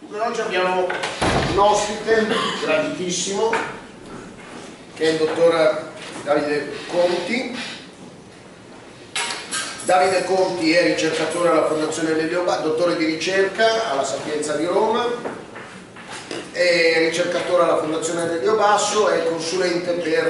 Oggi abbiamo un ospite graditissimo che è il dottor Davide Conti. Davide Conti è ricercatore alla Fondazione Lelio Basso, dottore di ricerca alla Sapienza di Roma, è ricercatore alla Fondazione Lelio Basso, è consulente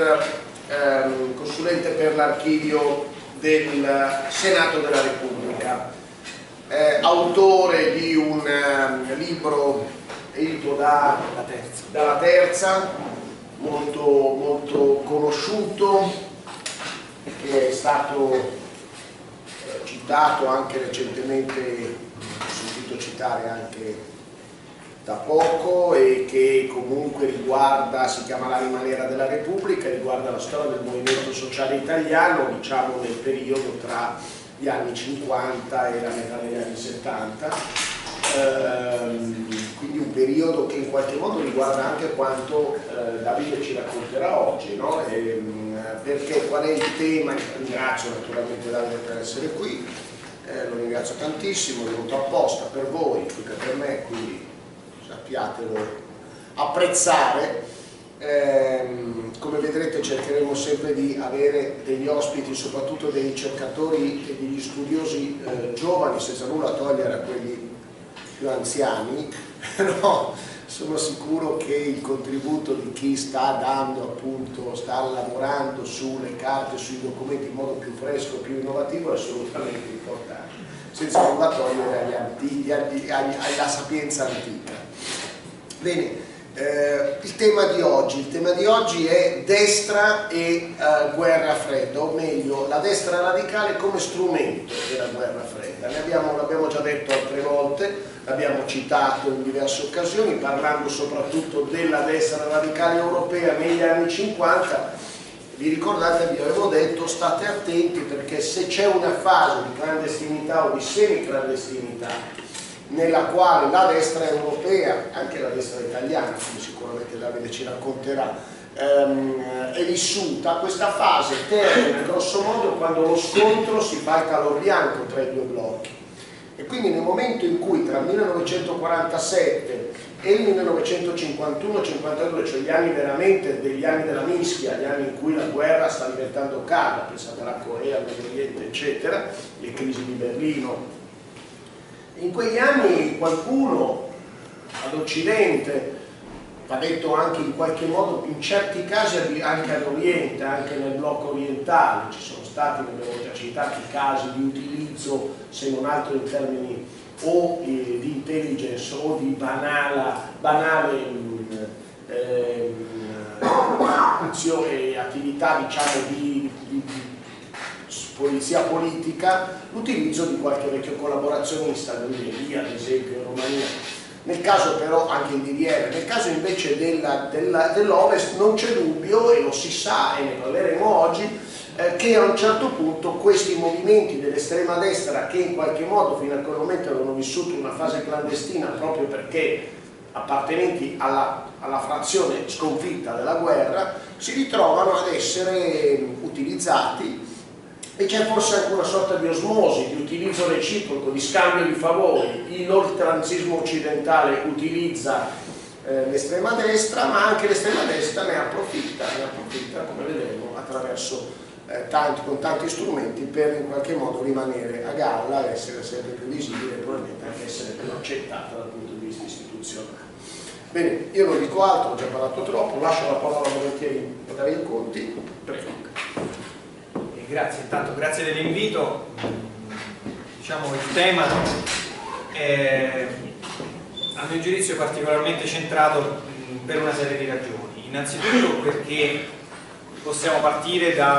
per l'archivio del Senato della Repubblica, autore di un libro edito dalla Terza, molto conosciuto, che è stato citato anche recentemente, ho sentito citare anche da poco, e che comunque riguarda, si chiama L'anima nera della Repubblica, riguarda la storia del movimento sociale italiano, diciamo nel periodo tra gli anni 50 e la metà degli anni 70, quindi un periodo che in qualche modo riguarda anche quanto Davide ci racconterà oggi, no? Perché qual è il tema? Ringrazio naturalmente Davide per essere qui, lo ringrazio tantissimo, è venuto apposta per voi più che per me, quindi sappiatelo apprezzare. Come vedrete cercheremo sempre di avere degli ospiti, soprattutto dei ricercatori e degli studiosi giovani, senza nulla togliere a quelli più anziani. No, sono sicuro che il contributo di chi sta dando, appunto, sta lavorando sulle carte, sui documenti in modo più fresco, più innovativo, è assolutamente importante, senza nulla togliere alla sapienza antica. Bene. Il tema di oggi è destra e guerra fredda, o meglio la destra radicale come strumento della guerra fredda. L'abbiamo già detto altre volte, l'abbiamo citato in diverse occasioni, parlando soprattutto della destra radicale europea negli anni 50. Vi ricordate, vi avevo detto, state attenti, perché se c'è una fase di clandestinità o di semiclandestinità nella quale la destra europea, anche la destra italiana, come sicuramente Davide ci racconterà, è vissuta, questa fase termina grosso modo quando lo scontro si fa il calor bianco tra i due blocchi. E quindi nel momento in cui tra il 1947 e il 1951-52, cioè gli anni veramente degli anni della mischia, gli anni in cui la guerra sta diventando calda, pensate alla Corea, al Medio Oriente, eccetera, le crisi di Berlino. In quegli anni qualcuno ad Occidente, va detto anche in qualche modo, in certi casi anche all'Oriente, anche nel blocco orientale, ci sono stati, ne abbiamo già citati, casi di utilizzo, se non altro in termini o di intelligence o di banale attività, diciamo, di polizia politica, l'utilizzo di qualche vecchio collaborazionista, l'Ungheria ad esempio, in Romania, nel caso però anche in DDR. Nel caso invece dell'Ovest non c'è dubbio, e lo si sa e ne parleremo oggi, che a un certo punto questi movimenti dell'estrema destra, che in qualche modo fino a quel momento avevano vissuto una fase clandestina proprio perché appartenenti alla frazione sconfitta della guerra, si ritrovano ad essere utilizzati. E c'è forse anche una sorta di osmosi, di utilizzo reciproco, di scambio di favori. Il oltranzismo occidentale utilizza l'estrema destra, ma anche l'estrema destra ne approfitta, come vedremo, attraverso con tanti strumenti, per in qualche modo rimanere a galla, essere sempre più visibile e probabilmente anche essere più accettata dal punto di vista istituzionale. Bene, io non dico altro, ho già parlato troppo, lascio la parola volentieri a Davide Conti, prego. Grazie, intanto grazie dell'invito. Diciamo il tema è a mio giudizio particolarmente centrato per una serie di ragioni. Innanzitutto perché possiamo partire da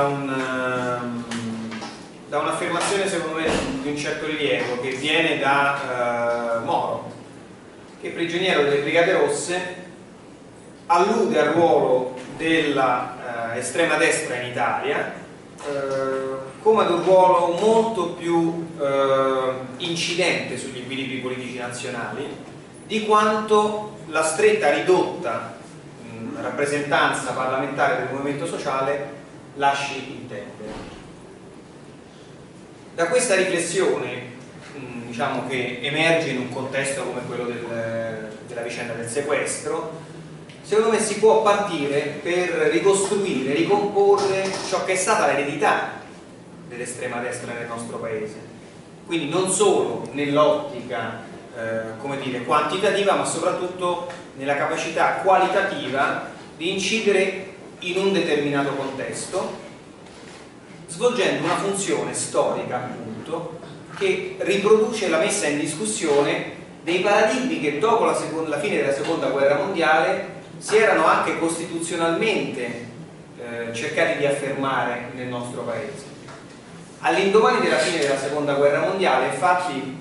un'affermazione secondo me di un certo rilievo che viene da Moro, che prigioniero delle Brigate Rosse allude al ruolo della estrema destra in Italia come ad un ruolo molto più incidente sugli equilibri politici nazionali di quanto la stretta ridotta rappresentanza parlamentare del movimento sociale lasci intendere. Da questa riflessione diciamo, che emerge in un contesto come quello della vicenda del sequestro, secondo me si può partire per ricostruire, ricomporre ciò che è stata l'eredità dell'estrema destra nel nostro paese, quindi non solo nell'ottica come dire, quantitativa, ma soprattutto nella capacità qualitativa di incidere in un determinato contesto, svolgendo una funzione storica, appunto, che riproduce la messa in discussione dei paradigmi che dopo la fine della seconda guerra mondiale si erano anche costituzionalmente cercati di affermare nel nostro paese. All'indomani della fine della seconda guerra mondiale, infatti,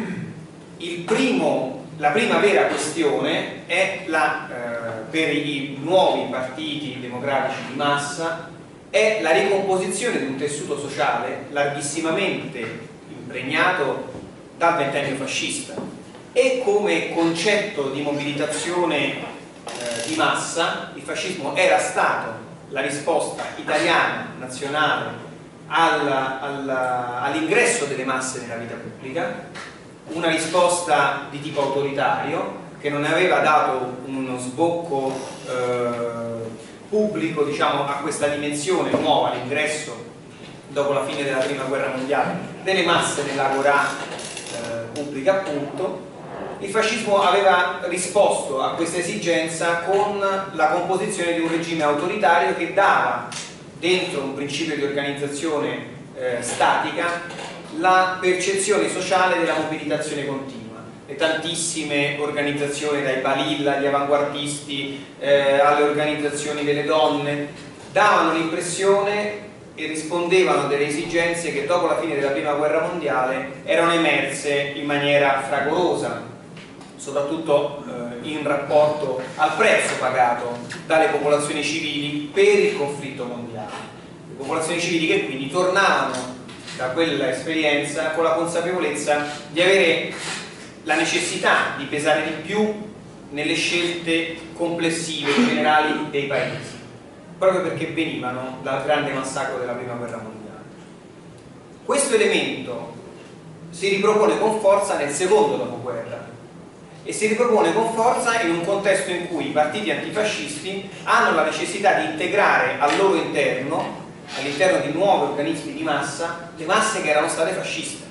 la prima vera questione è per i nuovi partiti democratici di massa è la ricomposizione di un tessuto sociale larghissimamente impregnato dal ventennio fascista, e come concetto di mobilitazione di massa il fascismo era stato la risposta italiana, nazionale, all'ingresso delle masse nella vita pubblica, una risposta di tipo autoritario che non aveva dato uno sbocco pubblico, diciamo, a questa dimensione nuova, l'ingresso dopo la fine della prima guerra mondiale delle masse nell'agorà pubblica, appunto. Il fascismo aveva risposto a questa esigenza con la composizione di un regime autoritario che dava, dentro un principio di organizzazione statica, la percezione sociale della mobilitazione continua. Le tantissime organizzazioni, dai Balilla agli avanguardisti alle organizzazioni delle donne, davano l'impressione e rispondevano a delle esigenze che dopo la fine della prima guerra mondiale erano emerse in maniera fragorosa, soprattutto in rapporto al prezzo pagato dalle popolazioni civili per il conflitto mondiale. Le popolazioni civili che quindi tornavano da quella esperienza con la consapevolezza di avere la necessità di pesare di più nelle scelte complessive generali dei paesi, proprio perché venivano dal grande massacro della prima guerra mondiale. Questo elemento si ripropone con forza nel secondo dopoguerra e si ripropone con forza in un contesto in cui i partiti antifascisti hanno la necessità di integrare al loro interno, all'interno di nuovi organismi di massa, le masse che erano state fasciste.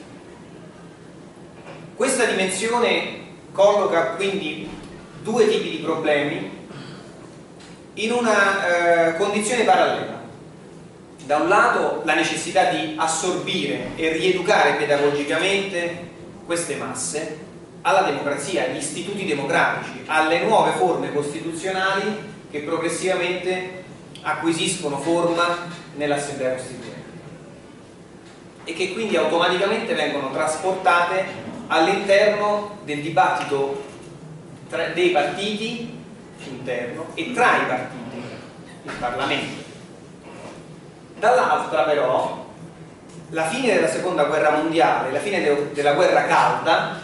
Questa dimensione colloca quindi due tipi di problemi in una condizione parallela. Da un lato la necessità di assorbire e rieducare pedagogicamente queste masse alla democrazia, agli istituti democratici, alle nuove forme costituzionali che progressivamente acquisiscono forma nell'Assemblea Costituente e che quindi automaticamente vengono trasportate all'interno del dibattito dei partiti interno e tra i partiti, il Parlamento. Dall'altra però la fine della seconda guerra mondiale, la fine della guerra calda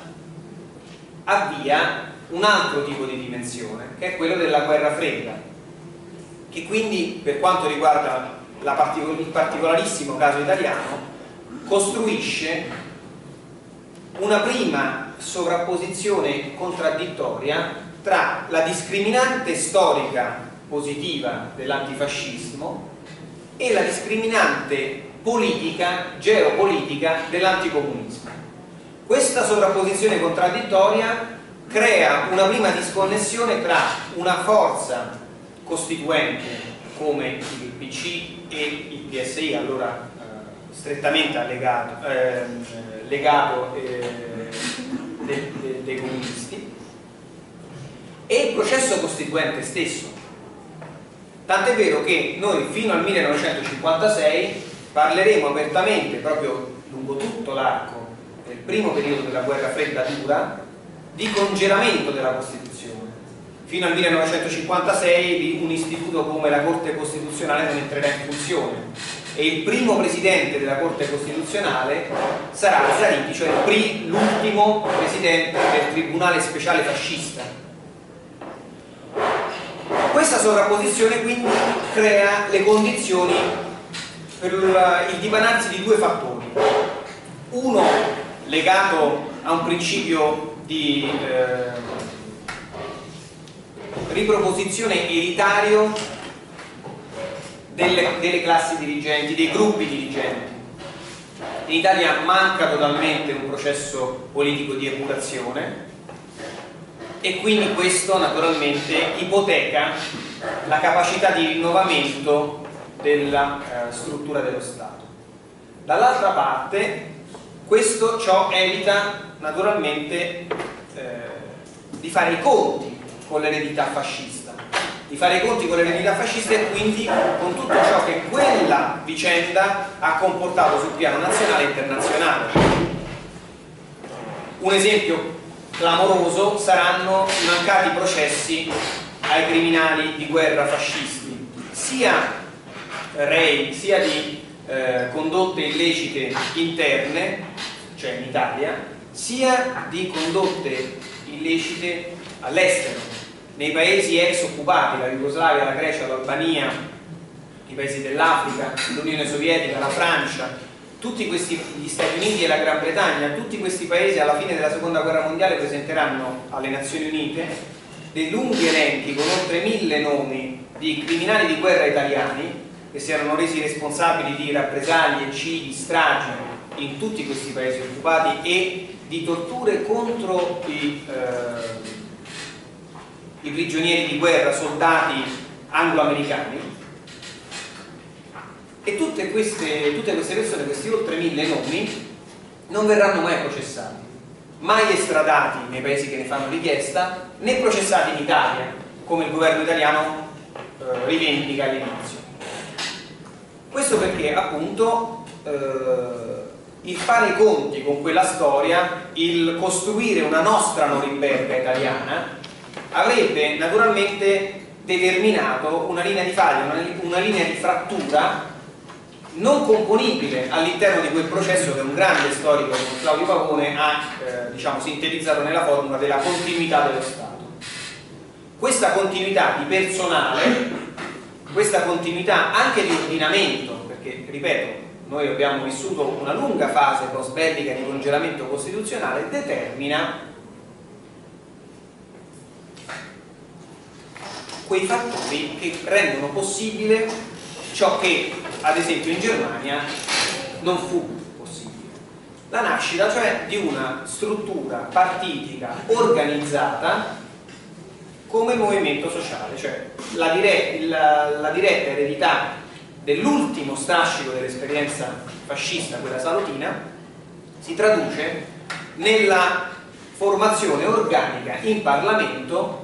avvia un altro tipo di dimensione, che è quello della guerra fredda, che quindi, per quanto riguarda il particolarissimo caso italiano, costruisce una prima sovrapposizione contraddittoria tra la discriminante storica positiva dell'antifascismo e la discriminante politica, geopolitica dell'anticomunismo. Questa sovrapposizione contraddittoria crea una prima disconnessione tra una forza costituente come il PC e il PSI, allora strettamente legato dei comunisti, e il processo costituente stesso. Tant'è vero che noi fino al 1956 parleremo apertamente, proprio lungo tutto l'arco del primo periodo della guerra fredda dura, di congelamento della Costituzione. Fino al 1956 di un istituto come la Corte Costituzionale non entrerà in funzione e il primo presidente della Corte Costituzionale sarà Zarini, cioè l'ultimo presidente del Tribunale Speciale Fascista. Questa sovrapposizione quindi crea le condizioni per il dipanarsi di due fattori. Uno, legato a un principio di riproposizione elitario delle classi dirigenti, dei gruppi dirigenti. In Italia manca totalmente un processo politico di epurazione e quindi questo naturalmente ipoteca la capacità di rinnovamento della struttura dello Stato. Dall'altra parte ciò evita naturalmente di fare i conti con l'eredità fascista, e quindi con tutto ciò che quella vicenda ha comportato sul piano nazionale e internazionale. Un esempio clamoroso saranno i mancati processi ai criminali di guerra fascisti, sia rei sia di condotte illecite interne, cioè in Italia, sia di condotte illecite all'estero, nei paesi ex occupati, la Jugoslavia, la Grecia, l'Albania, i paesi dell'Africa, l'Unione Sovietica, la Francia, tutti questi, gli Stati Uniti e la Gran Bretagna, tutti questi paesi alla fine della Seconda Guerra Mondiale presenteranno alle Nazioni Unite dei lunghi elenchi con oltre 1000 nomi di criminali di guerra italiani che si erano resi responsabili di rappresaglie, eccidi, stragi in tutti questi paesi occupati e di torture contro i prigionieri di guerra, soldati anglo-americani, e tutte queste persone, questi oltre 1000 nomi, non verranno mai processati, mai estradati nei paesi che ne fanno richiesta, né processati in Italia, come il governo italiano rivendica all'inizio. Questo perché appunto il fare i conti con quella storia, il costruire una nostra Norimberga italiana, avrebbe naturalmente determinato una linea di faglia, una linea di frattura non componibile all'interno di quel processo che un grande storico come Claudio Pavone ha diciamo, sintetizzato nella formula della continuità dello Stato. Questa continuità di personale, questa continuità anche di ordinamento, perché ripeto, noi abbiamo vissuto una lunga fase post-bellica di congelamento costituzionale, determina quei fattori che rendono possibile ciò che ad esempio in Germania non fu possibile: la nascita cioè di una struttura partitica organizzata come movimento sociale, cioè la diretta eredità dell'ultimo strascico dell'esperienza fascista, quella salutina, si traduce nella formazione organica in Parlamento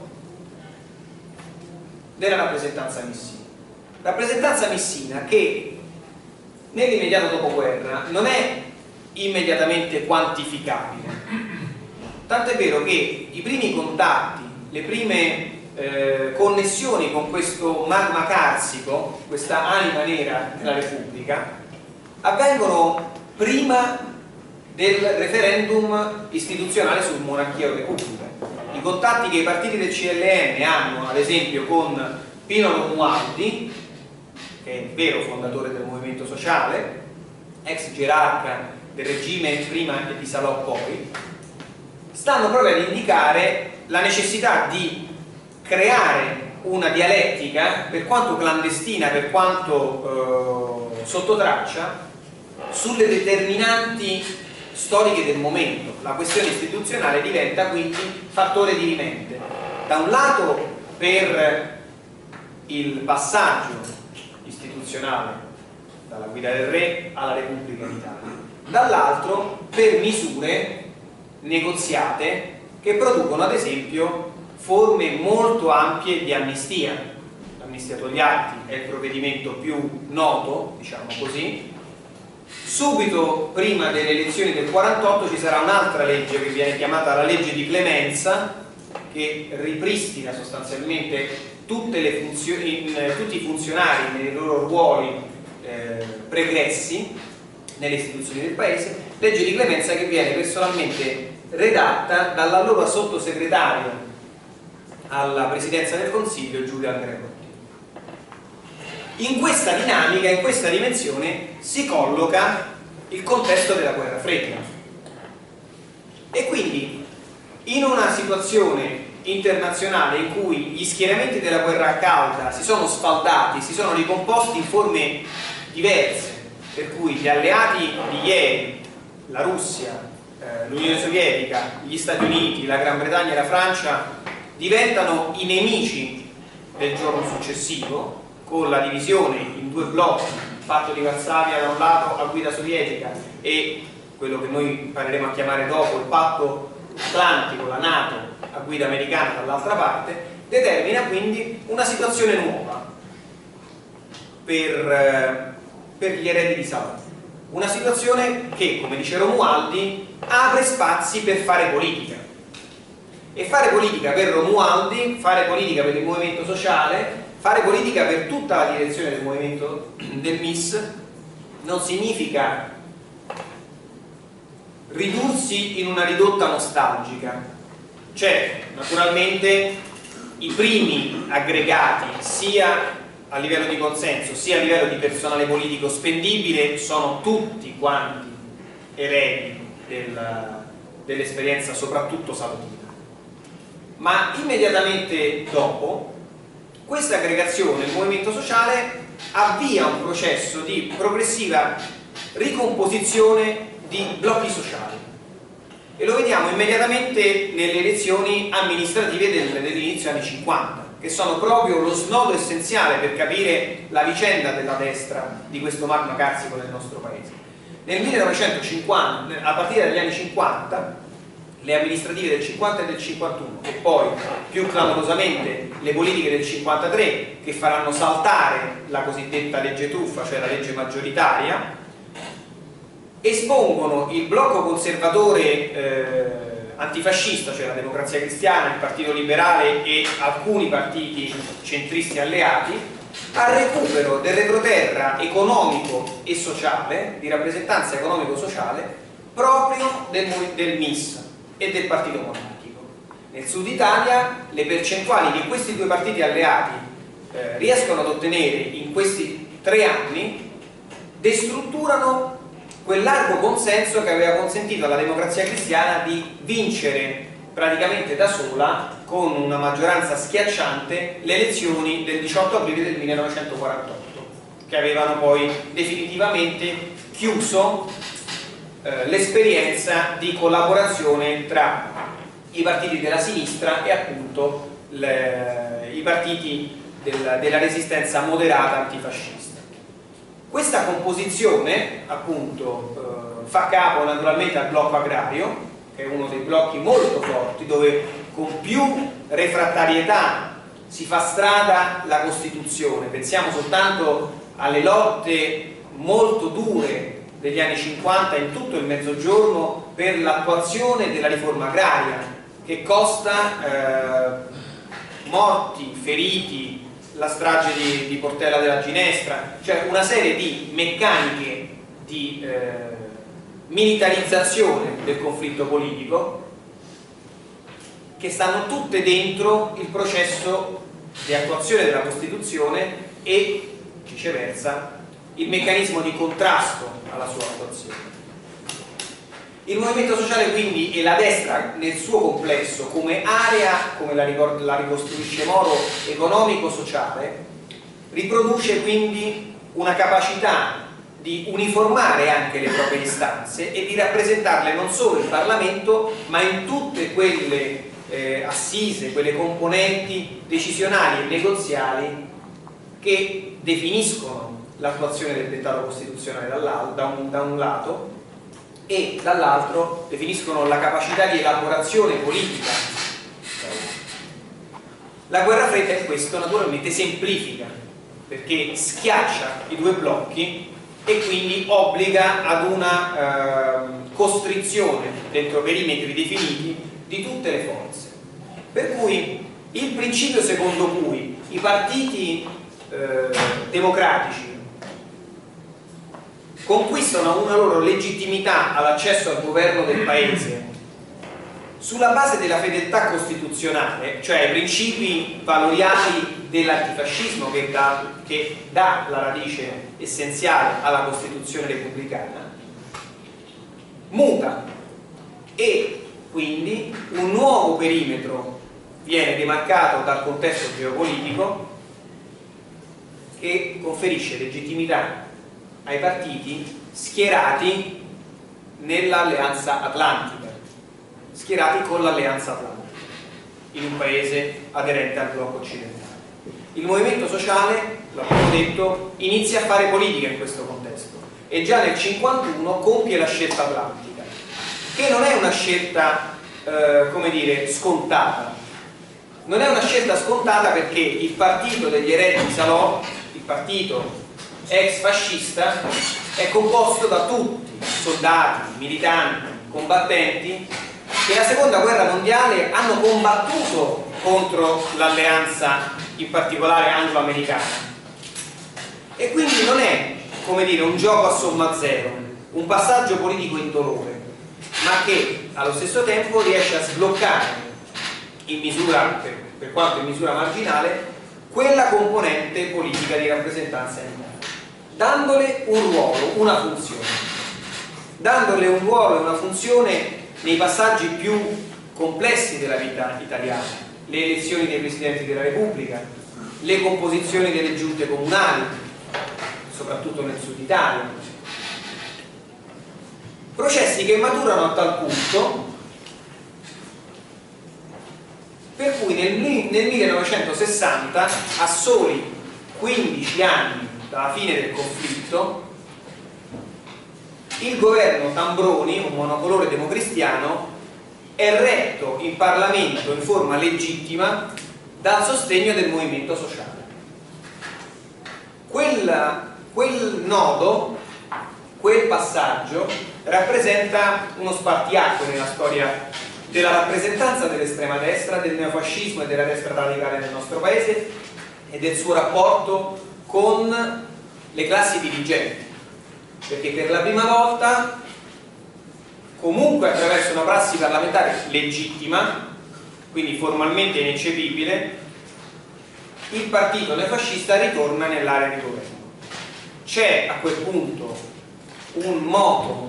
della rappresentanza missina. Rappresentanza missina che nell'immediato dopoguerra non è immediatamente quantificabile, tant'è vero che i primi contatti, le prime connessioni con questo magma carsico, questa anima nera della Repubblica, avvengono prima del referendum istituzionale su monarchia o repubblica. I contatti che i partiti del CLN hanno ad esempio con Pino Romualdi, che è il vero fondatore del movimento sociale, ex gerarca del regime prima e di Salò poi, stanno proprio ad indicare la necessità di creare una dialettica, per quanto clandestina, per quanto sotto traccia, sulle determinanti storiche del momento. La questione istituzionale diventa quindi fattore dirimente, da un lato per il passaggio istituzionale dalla guida del re alla Repubblica d'Italia, dall'altro per misure negoziate che producono ad esempio forme molto ampie di amnistia. L'amnistia Togliatti è il provvedimento più noto, diciamo così. Subito prima delle elezioni del 48 ci sarà un'altra legge che viene chiamata la legge di clemenza, che ripristina sostanzialmente tutti i funzionari nei loro ruoli pregressi nelle istituzioni del paese, legge di clemenza che viene personalmente redatta dall'allora sottosegretario alla presidenza del Consiglio Giulio Andreotti. In questa dinamica, in questa dimensione si colloca il contesto della guerra fredda. E quindi in una situazione internazionale in cui gli schieramenti della guerra calda si sono sfaldati, si sono ricomposti in forme diverse, per cui gli alleati di ieri, la Russia, l'Unione Sovietica, gli Stati Uniti, la Gran Bretagna e la Francia diventano i nemici del giorno successivo, con la divisione in due blocchi, il patto di Varsavia da un lato a guida sovietica e quello che noi impareremo a chiamare dopo il patto atlantico, la NATO a guida americana dall'altra parte, determina quindi una situazione nuova per gli eredi di Saladino. Una situazione che, come dice Romualdi, apre spazi per fare politica. E fare politica per Romualdi, fare politica per il movimento sociale, fare politica per tutta la direzione del movimento del MIS non significa ridursi in una ridotta nostalgica. Certo, naturalmente i primi aggregati sia a livello di consenso sia a livello di personale politico spendibile sono tutti quanti eredi dell'esperienza soprattutto salutina. Ma immediatamente dopo questa aggregazione, il movimento sociale avvia un processo di progressiva ricomposizione di blocchi sociali e lo vediamo immediatamente nelle elezioni amministrative dell'inizio anni 50, che sono proprio lo snodo essenziale per capire la vicenda della destra di questo magma carsico del nostro paese. Nel 1950, a partire dagli anni 50, le amministrative del 50 e del 51 e poi più clamorosamente le politiche del 53 che faranno saltare la cosiddetta legge truffa, cioè la legge maggioritaria, espongono il blocco conservatore antifascista, cioè la Democrazia Cristiana, il Partito Liberale e alcuni partiti centristi alleati, al recupero del retroterra economico e sociale, di rappresentanza economico-sociale, proprio del MIS e del Partito Monarchico. Nel Sud Italia le percentuali che questi due partiti alleati riescono ad ottenere in questi 3 anni destrutturano quel largo consenso che aveva consentito alla Democrazia Cristiana di vincere praticamente da sola, con una maggioranza schiacciante, le elezioni del 18 aprile del 1948, che avevano poi definitivamente chiuso l'esperienza di collaborazione tra i partiti della sinistra e appunto i partiti della resistenza moderata antifascista. Questa composizione appunto fa capo naturalmente al blocco agrario, che è uno dei blocchi molto forti, dove con più refrattarietà si fa strada la Costituzione. Pensiamo soltanto alle lotte molto dure degli anni 50 in tutto il Mezzogiorno per l'attuazione della riforma agraria, che costa morti, feriti, la strage di Portella della Ginestra, cioè una serie di meccaniche di militarizzazione del conflitto politico che stanno tutte dentro il processo di attuazione della Costituzione e viceversa il meccanismo di contrasto alla sua attuazione. Il movimento sociale quindi e la destra nel suo complesso come area, come la ricostruisce Moro, economico-sociale, riproduce quindi una capacità di uniformare anche le proprie istanze e di rappresentarle non solo in Parlamento ma in tutte quelle assise, quelle componenti decisionali e negoziali che definiscono l'attuazione del dettato costituzionale da un lato e dall'altro definiscono la capacità di elaborazione politica. La guerra fredda in questo naturalmente semplifica, perché schiaccia i due blocchi e quindi obbliga ad una costrizione dentro perimetri definiti di tutte le forze. Per cui il principio secondo cui i partiti democratici conquistano una loro legittimità all'accesso al governo del paese sulla base della fedeltà costituzionale, cioè i principi valoriali dell'antifascismo che dà la radice essenziale alla Costituzione repubblicana, muta e quindi un nuovo perimetro viene demarcato dal contesto geopolitico che conferisce legittimità ai partiti schierati nell'alleanza atlantica, schierati con l'alleanza atlantica, in un paese aderente al blocco occidentale. Il movimento sociale, l'abbiamo detto, inizia a fare politica in questo contesto e già nel 1951 compie la scelta atlantica, che non è una scelta, come dire, scontata. Non è una scelta scontata perché il partito degli eredi di Salò, il partito ex fascista, è composto da tutti, soldati, militanti, combattenti, che nella seconda guerra mondiale hanno combattuto contro l'alleanza, in particolare anglo-americana. E quindi non è, come dire, un gioco a somma zero, un passaggio politico indolore, ma che allo stesso tempo riesce a sbloccare, in misura, per quanto in misura marginale, quella componente politica di rappresentanza in Italia, dandole un ruolo, una funzione, dandole un ruolo e una funzione nei passaggi più complessi della vita italiana: le elezioni dei Presidenti della Repubblica, le composizioni delle giunte comunali, soprattutto nel sud Italia, processi che maturano a tal punto per cui nel 1960, a soli 15 anni dalla fine del conflitto, il governo Tambroni, un monocolore democristiano, è retto in Parlamento in forma legittima dal sostegno del movimento sociale. Quel nodo, quel passaggio rappresenta uno spartiacque nella storia della rappresentanza dell'estrema destra, del neofascismo e della destra radicale nel nostro paese e del suo rapporto con le classi dirigenti, perché per la prima volta, comunque attraverso una prassi parlamentare legittima, quindi formalmente ineccepibile, il partito neofascista ritorna nell'area di governo. C'è a quel punto un moto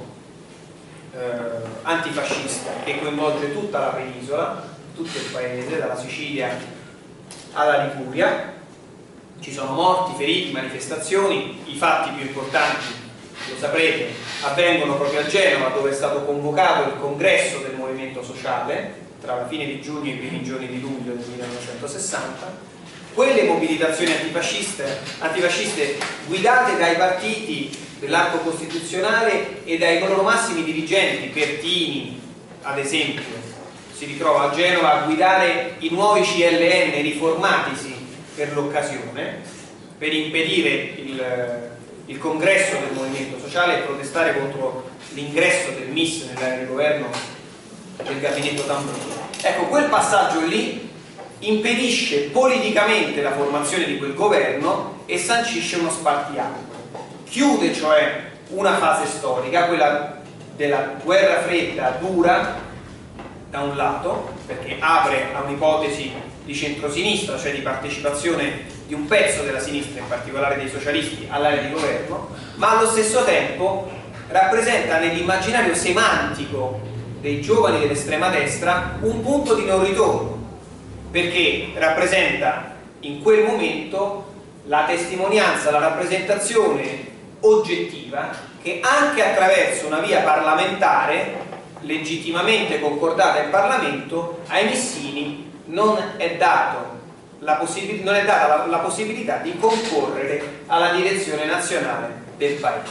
antifascista che coinvolge tutta la penisola, tutto il paese, dalla Sicilia alla Liguria. Ci sono morti, feriti, manifestazioni. I fatti più importanti, lo saprete, avvengono proprio a Genova, dove è stato convocato il congresso del movimento sociale tra la fine di giugno e i primi giorni di luglio del 1960. Quelle mobilitazioni antifasciste guidate dai partiti dell'arco costituzionale e dai loro massimi dirigenti. Pertini, ad esempio, si ritrova a Genova a guidare i nuovi CLN riformatisi per l'occasione, per impedire il congresso del movimento sociale e protestare contro l'ingresso del MIS nell'area di governo del gabinetto Tambroni. Ecco, quel passaggio lì impedisce politicamente la formazione di quel governo e sancisce uno spartiacque. Chiude cioè una fase storica, quella della guerra fredda dura da un lato, perché apre a un'ipotesi di centrosinistra, cioè di partecipazione di un pezzo della sinistra, in particolare dei socialisti, all'area di governo, ma allo stesso tempo rappresenta nell'immaginario semantico dei giovani dell'estrema destra un punto di non ritorno, perché rappresenta in quel momento la testimonianza, la rappresentazione oggettiva che anche attraverso una via parlamentare legittimamente concordata in Parlamento ai missini non è data la possibilità di concorrere alla direzione nazionale del paese.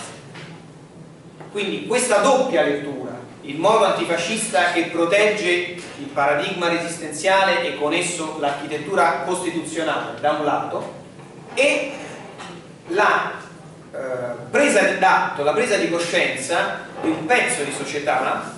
Quindi questa doppia lettura, il modo antifascista che protegge il paradigma resistenziale e con esso l'architettura costituzionale da un lato, e la presa d'atto, la presa di coscienza di un pezzo di società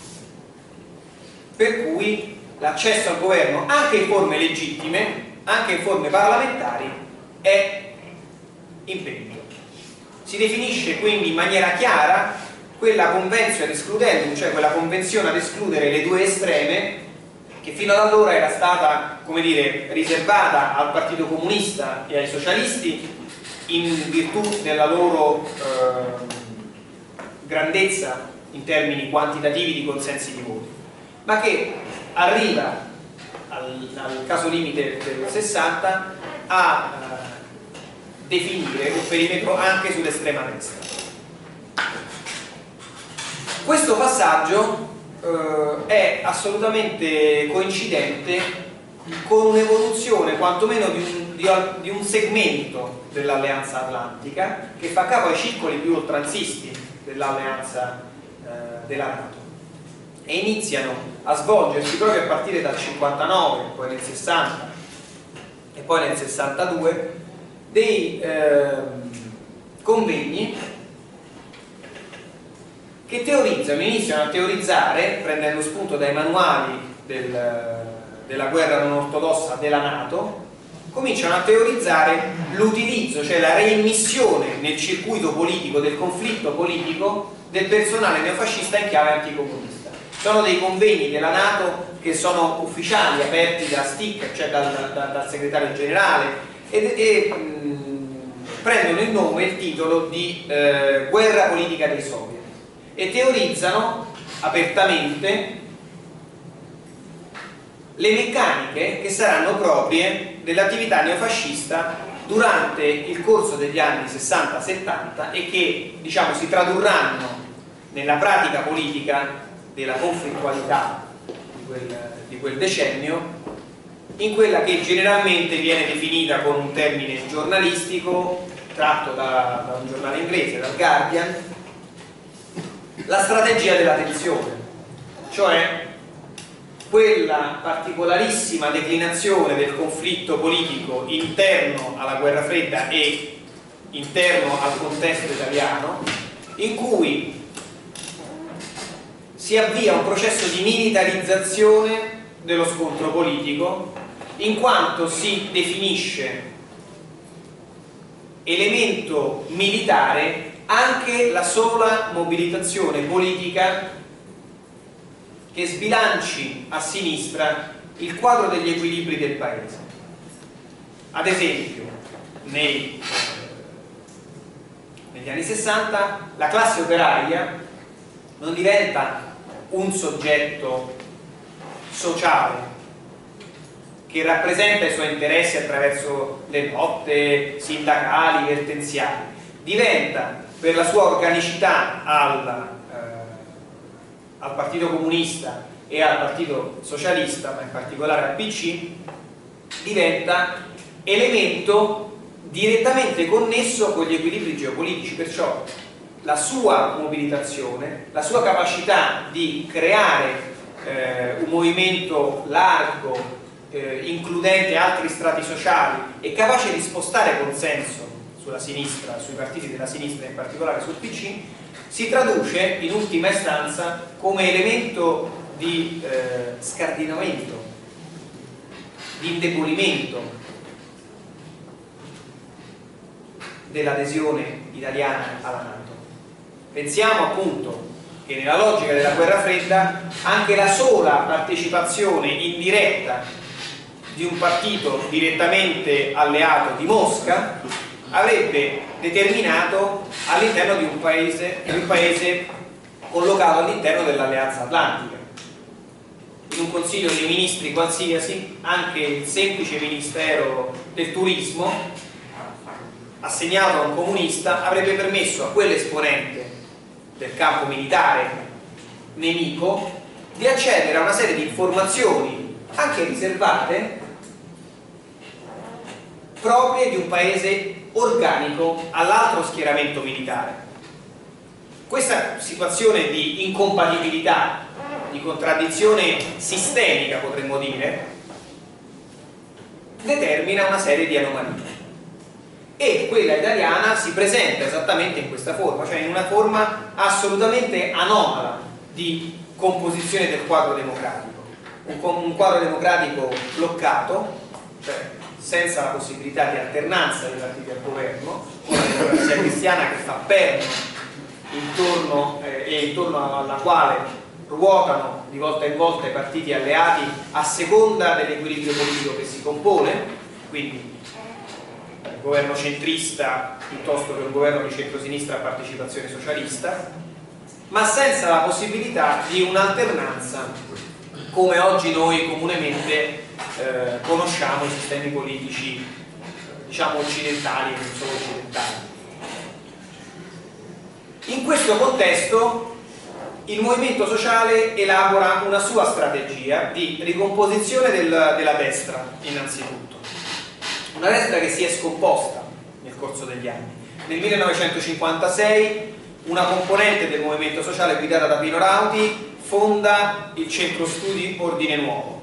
per cui l'accesso al governo, anche in forme legittime, anche in forme parlamentari, è impedito. Si definisce quindi in maniera chiara quella convenzione ad excludendum, cioè quella convenzione ad escludere le due estreme che fino ad allora era stata, come dire, riservata al Partito Comunista e ai socialisti in virtù della loro grandezza in termini quantitativi di consensi di voti. ma che arriva al caso limite del 60 a definire un perimetro anche sull'estrema destra. Questo passaggio è assolutamente coincidente con un'evoluzione quantomeno di un segmento dell'Alleanza Atlantica che fa capo ai circoli più oltranzisti dell'Alleanza della NATO, e iniziano a svolgersi proprio a partire dal 59, poi nel 60 e poi nel 62 dei convegni che iniziano a teorizzare, prendendo spunto dai manuali della guerra non ortodossa della NATO, cominciano a teorizzare l'utilizzo, cioè la reimmissione nel circuito politico, del conflitto politico, del personale neofascista in chiave anticomunista. Sono dei convegni della NATO che sono ufficiali, aperti da STIC, cioè dal segretario generale, e prendono il nome, il titolo di guerra politica dei soviet, e teorizzano apertamente le meccaniche che saranno proprie dell'attività neofascista durante il corso degli anni 60-70 e che, diciamo, si tradurranno nella pratica politica della conflittualità di quel decennio in quella che generalmente viene definita con un termine giornalistico tratto da un giornale inglese, dal Guardian, la strategia della tensione, cioè quella particolarissima declinazione del conflitto politico interno alla guerra fredda e interno al contesto italiano, in cui si avvia un processo di militarizzazione dello scontro politico, in quanto si definisce elemento militare anche la sola mobilitazione politica che sbilanci a sinistra il quadro degli equilibri del paese. Ad esempio, negli anni 60 la classe operaia non diventa un soggetto sociale che rappresenta i suoi interessi attraverso le lotte sindacali, vertenziali, diventa, per la sua organicità al Partito Comunista e al Partito Socialista, ma in particolare al PC, diventa elemento direttamente connesso con gli equilibri geopolitici, perciò la sua mobilitazione, la sua capacità di creare un movimento largo, includente altri strati sociali e capace di spostare consenso sulla sinistra, sui partiti della sinistra, in particolare sul PC, si traduce in ultima istanza come elemento di scardinamento, di indebolimento dell'adesione italiana alla NATO. Pensiamo appunto che nella logica della guerra fredda anche la sola partecipazione indiretta di un partito direttamente alleato di Mosca avrebbe determinato all'interno di un paese collocato all'interno dell'Alleanza Atlantica. In un consiglio dei ministri qualsiasi, anche il semplice ministero del turismo assegnato a un comunista avrebbe permesso a quell'esponente del campo militare nemico di accedere a una serie di informazioni anche riservate proprie di un paese organico all'altro schieramento militare. Questa situazione di incompatibilità, di contraddizione sistemica, potremmo dire, determina una serie di anomalie, e quella italiana si presenta esattamente in questa forma, cioè in una forma assolutamente anomala di composizione del quadro democratico, un quadro democratico bloccato, cioè senza la possibilità di alternanza dei partiti al governo, con la democrazia cristiana che fa perno intorno alla quale ruotano di volta in volta i partiti alleati a seconda dell'equilibrio politico che si compone, quindi il governo centrista piuttosto che un governo di centrosinistra a partecipazione socialista, ma senza la possibilità di un'alternanza come oggi noi comunemente conosciamo i sistemi politici, diciamo, occidentali e non solo occidentali. In questo contesto il movimento sociale elabora una sua strategia di ricomposizione della destra, innanzitutto. Una destra che si è scomposta nel corso degli anni. Nel 1956 una componente del movimento sociale guidata da Pino Rauti fonda il Centro Studi Ordine Nuovo.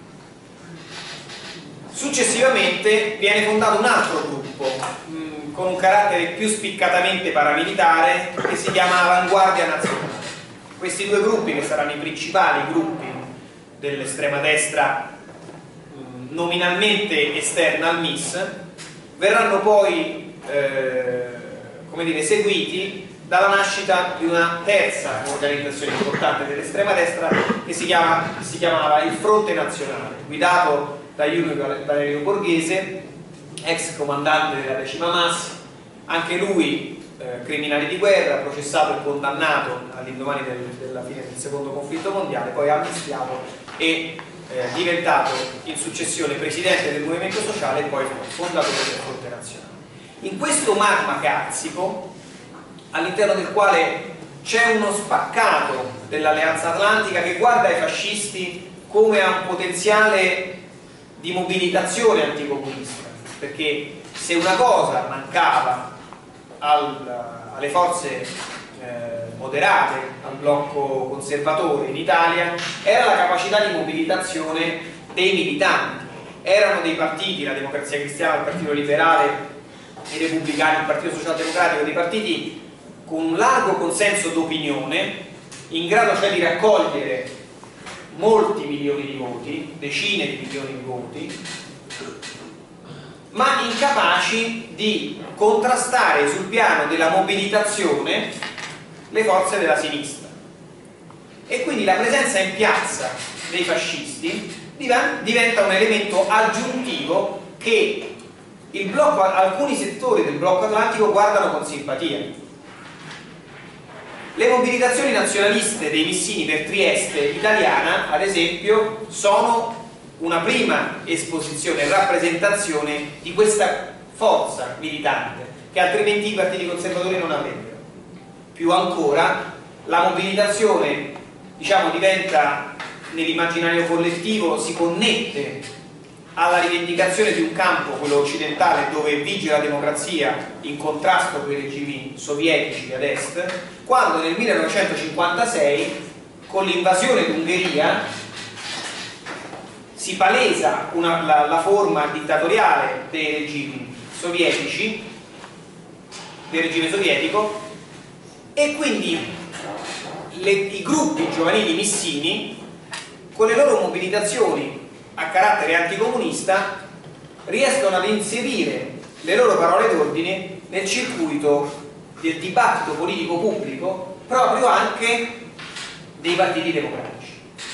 Successivamente viene fondato un altro gruppo con un carattere più spiccatamente paramilitare che si chiama Avanguardia Nazionale. Questi due gruppi, che saranno i principali gruppi dell'estrema destra nominalmente esterna al MIS, verranno poi come dire, seguiti dalla nascita di una terza organizzazione importante dell'estrema destra che si chiamava il Fronte Nazionale, guidato da Julio Valerio Borghese, ex comandante della 10ª MAS, anche lui criminale di guerra, processato e condannato all'indomani della fine del secondo conflitto mondiale, poi amnistiato e diventato in successione presidente del movimento sociale e poi fondatore del Fronte Nazionale. In questo magma carsico, all'interno del quale c'è uno spaccato dell'Alleanza Atlantica che guarda ai fascisti come a un potenziale di mobilitazione anticomunista, perché se una cosa mancava alle forze moderate, al blocco conservatore in Italia, era la capacità di mobilitazione dei militanti. Erano dei partiti, la Democrazia Cristiana, il Partito Liberale, i Repubblicani, il Partito Socialdemocratico, dei partiti con un largo consenso d'opinione, in grado cioè di raccogliere molti milioni di voti, decine di milioni di voti, ma incapaci di contrastare sul piano della mobilitazione le forze della sinistra. E quindi la presenza in piazza dei fascisti diventa un elemento aggiuntivo che alcuni settori del blocco atlantico guardano con simpatia. Le mobilitazioni nazionaliste dei missini per Trieste italiana, ad esempio, sono una prima esposizione e rappresentazione di questa forza militante che altrimenti i partiti conservatori non avrebbero. Più ancora, la mobilitazione, diciamo, diventa nell'immaginario collettivo, si connette alla rivendicazione di un campo, quello occidentale, dove vige la democrazia in contrasto con i regimi sovietici ad est, quando nel 1956, con l'invasione d'Ungheria, si palesa la forma dittatoriale dei regimi sovietici, del regime sovietico, e quindi i gruppi giovanili missini, con le loro mobilitazioni a carattere anticomunista, riescono ad inserire le loro parole d'ordine nel circuito del dibattito politico pubblico proprio anche dei partiti democratici.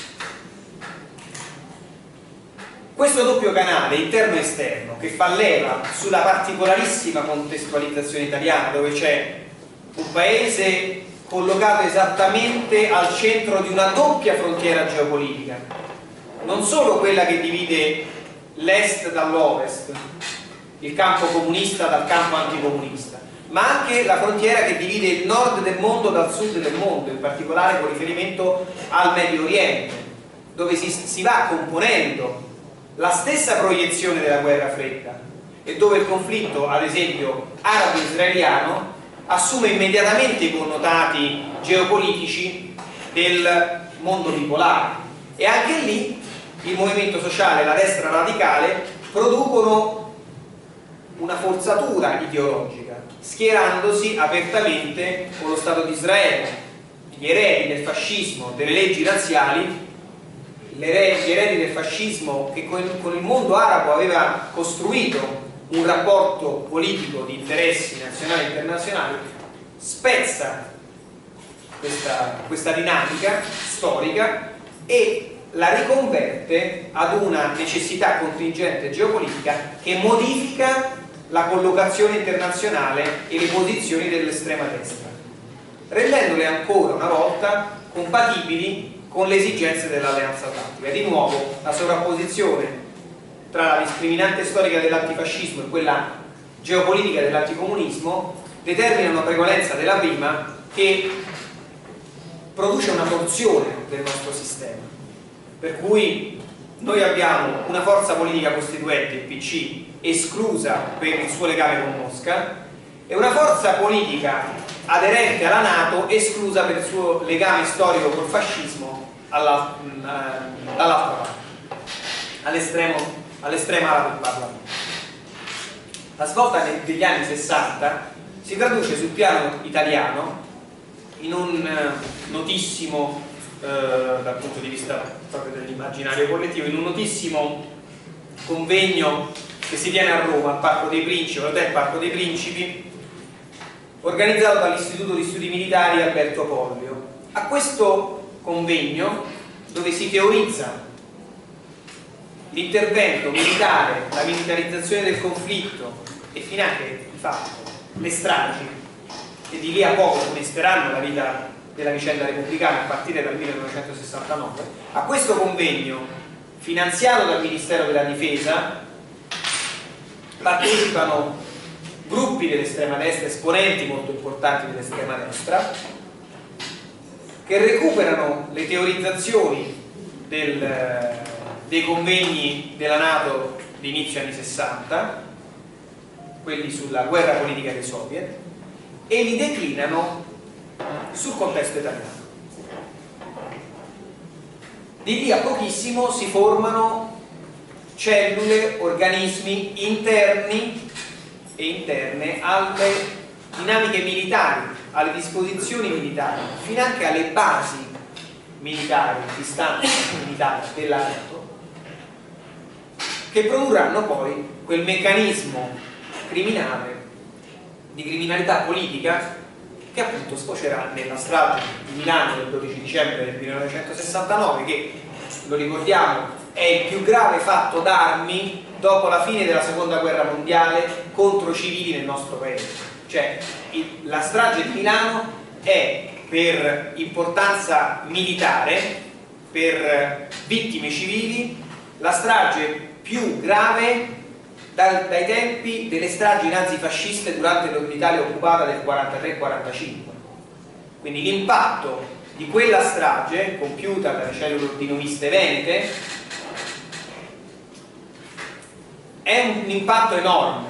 Questo doppio canale interno e esterno, che fa leva sulla particolarissima contestualizzazione italiana, dove c'è un paese collocato esattamente al centro di una doppia frontiera geopolitica, non solo quella che divide l'est dall'ovest, il campo comunista dal campo anticomunista, ma anche la frontiera che divide il nord del mondo dal sud del mondo, in particolare con riferimento al Medio Oriente, dove si va componendo la stessa proiezione della guerra fredda e dove il conflitto, ad esempio arabo-israeliano, assume immediatamente i connotati geopolitici del mondo bipolare, e anche lì il movimento sociale e la destra radicale producono una forzatura ideologica, schierandosi apertamente con lo Stato di Israele, gli eredi del fascismo, delle leggi razziali, gli eredi del fascismo che con il mondo arabo aveva costruito un rapporto politico di interessi nazionali e internazionali, spezza questa dinamica storica e la riconverte ad una necessità contingente geopolitica che modifica la collocazione internazionale e le posizioni dell'estrema destra, rendendole ancora una volta compatibili con le esigenze dell'Alleanza Atlantica. E di nuovo la sovrapposizione tra la discriminante storica dell'antifascismo e quella geopolitica dell'anticomunismo determina una prevalenza della prima che produce una torsione del nostro sistema, per cui noi abbiamo una forza politica costituente, il PC, esclusa per il suo legame con Mosca, e una forza politica aderente alla NATO esclusa per il suo legame storico col fascismo dall'altra parte, all'estrema ala del Parlamento. La svolta degli anni 60 si traduce sul piano italiano in un notissimo, dal punto di vista proprio dell'immaginario collettivo, in un notissimo convegno che si tiene a Roma, al Parco dei Principi, all'Hotel Parco dei Principi, organizzato dall'Istituto di Studi Militari Alberto Pollio. A questo convegno, dove si teorizza l'intervento militare, la militarizzazione del conflitto e finanche di fatto le stragi che di lì a poco funesteranno la vita della vicenda repubblicana a partire dal 1969, a questo convegno finanziato dal Ministero della Difesa partecipano gruppi dell'estrema destra, esponenti molto importanti dell'estrema destra, che recuperano le teorizzazioni dei convegni della NATO di inizio anni 60, quelli sulla guerra politica dei soviet, e li declinano sul contesto italiano. Di lì a pochissimo si formano cellule, organismi interni e interne alle dinamiche militari, alle disposizioni militari, finanche alle basi militari, istanze militari della NATO, che produrranno poi quel meccanismo criminale di criminalità politica che appunto sfocerà nella strage di Milano del 12 dicembre del 1969, che, lo ricordiamo, è il più grave fatto d'armi dopo la fine della seconda guerra mondiale contro civili nel nostro paese. Cioè la strage di Milano è, per importanza militare, per vittime civili, la strage più grave dai tempi delle stragi nazifasciste durante l'Italia occupata del 43-45. Quindi l'impatto di quella strage compiuta dalle cellule ordinoviste venete è un impatto enorme,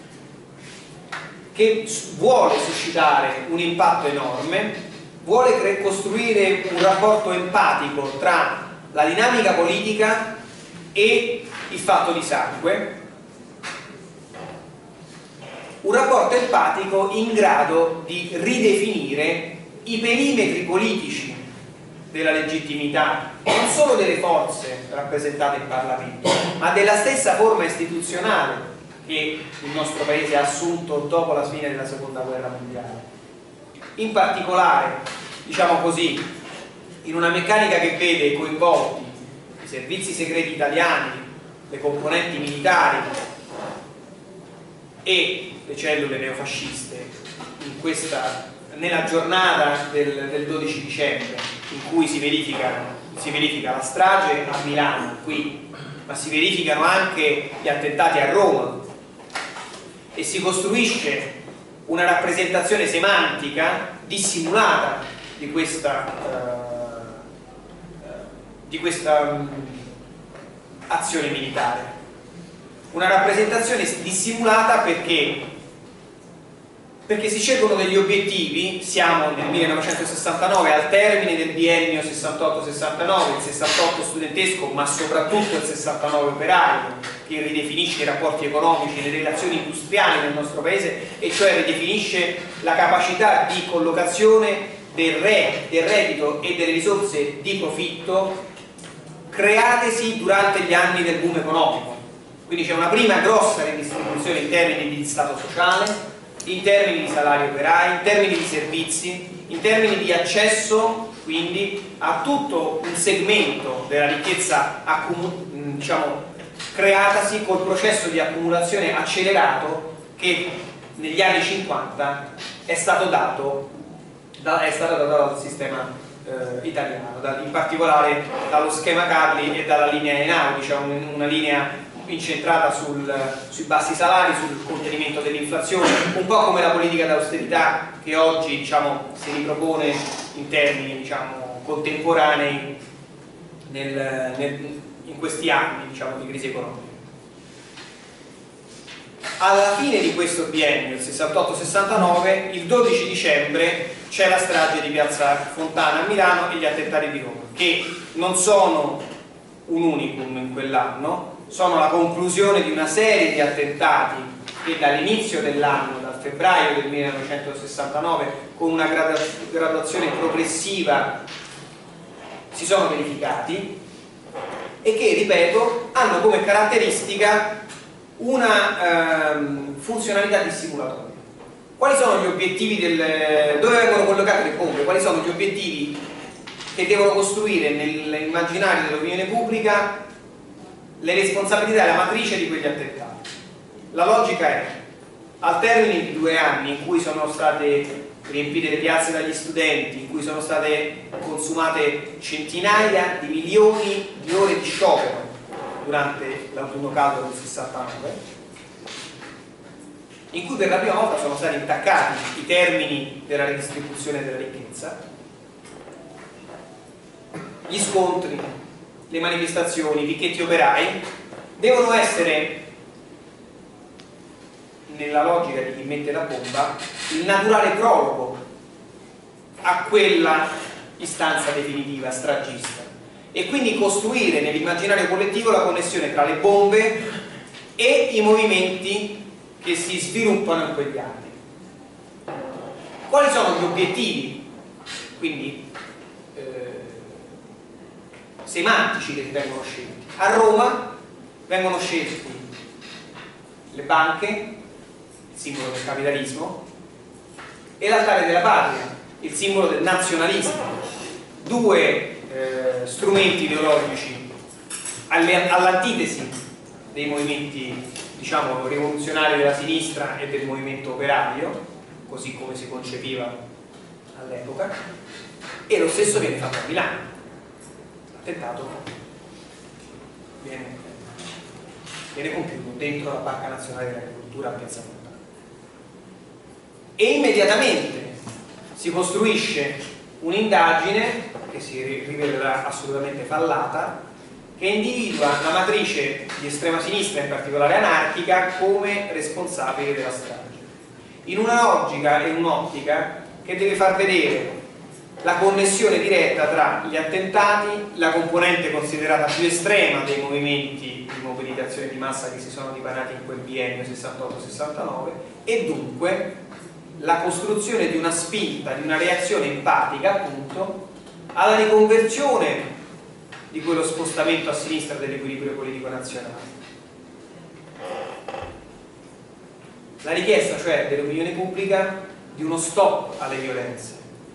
che vuole suscitare un impatto enorme, vuole costruire un rapporto empatico tra la dinamica politica e il fatto di sangue, un rapporto empatico in grado di ridefinire i perimetri politici della legittimità, non solo delle forze rappresentate in Parlamento, ma della stessa forma istituzionale che il nostro paese ha assunto dopo la fine della seconda guerra mondiale. In particolare, diciamo così, in una meccanica che vede coinvolti i servizi segreti italiani, le componenti militari e le cellule neofasciste nella giornata del 12 dicembre in cui si verifica la strage a Milano, qui, ma si verificano anche gli attentati a Roma, e si costruisce una rappresentazione semantica dissimulata di questa azione militare. Una rappresentazione dissimulata perché si scelgono degli obiettivi. Siamo nel 1969, al termine del biennio 68-69, il 68 studentesco, ma soprattutto il 69 operaio, che ridefinisce i rapporti economici, le relazioni industriali nel nostro paese, e cioè ridefinisce la capacità di collocazione del reddito e delle risorse di profitto createsi durante gli anni del boom economico. Quindi c'è una prima grossa ridistribuzione in termini di stato sociale, in termini di salari operai, in termini di servizi, in termini di accesso quindi a tutto un segmento della ricchezza creatasi col processo di accumulazione accelerato che negli anni 50 è stato dato dal sistema italiano, in particolare dallo schema Carli e dalla linea Einaudi, cioè una linea incentrata sui bassi salari, sul contenimento dell'inflazione, un po' come la politica d'austerità che oggi, diciamo, si ripropone in termini, diciamo, contemporanei in questi anni, diciamo, di crisi economica. Alla fine di questo biennio, il 68-69, il 12 dicembre c'è la strage di Piazza Fontana a Milano e gli attentati di Roma, che non sono un unicum in quell'anno, sono la conclusione di una serie di attentati che dall'inizio dell'anno, dal febbraio del 1969, con una graduazione progressiva si sono verificati e che, ripeto, hanno come caratteristica una funzionalità dissimulatoria. Quali sono gli obiettivi dove vengono collocate le bombe? Quali sono gli obiettivi che devono costruire nell'immaginario dell'opinione pubblica le responsabilità e la matrice di quegli attentati? La logica è: al termine di 2 anni in cui sono state riempite le piazze dagli studenti, in cui sono state consumate centinaia di milioni di ore di sciopero durante l'autunno caldo del 69, in cui per la prima volta sono stati intaccati i termini della redistribuzione della ricchezza, gli scontri, le manifestazioni, i picchetti operai devono essere, nella logica di chi mette la bomba, il naturale prologo a quella istanza definitiva stragista, e quindi costruire nell'immaginario collettivo la connessione tra le bombe e i movimenti che si sviluppano in quegli anni. Quali sono gli obiettivi, quindi semantici, che vengono scelti? A Roma vengono scelti le banche, il simbolo del capitalismo, e l'altare della patria, il simbolo del nazionalismo, 2 strumenti ideologici all'antitesi dei movimenti, diciamo, rivoluzionari della sinistra e del movimento operaio, così come si concepiva all'epoca, e lo stesso viene fatto a Milano. L'attentato viene compiuto dentro la Banca Nazionale dell'Agricoltura a Piazza Fontana, e immediatamente si costruisce un'indagine che si rivelerà assolutamente fallata, che individua la matrice di estrema sinistra, in particolare anarchica, come responsabile della strage, in una logica e un'ottica che deve far vedere la connessione diretta tra gli attentati, la componente considerata più estrema dei movimenti di mobilitazione di massa che si sono dipanati in quel biennio 68-69, e dunque la costruzione di una spinta, di una reazione empatica, appunto, alla riconversione di quello spostamento a sinistra dell'equilibrio politico nazionale. La richiesta, cioè, dell'opinione pubblica di uno stop alle violenze,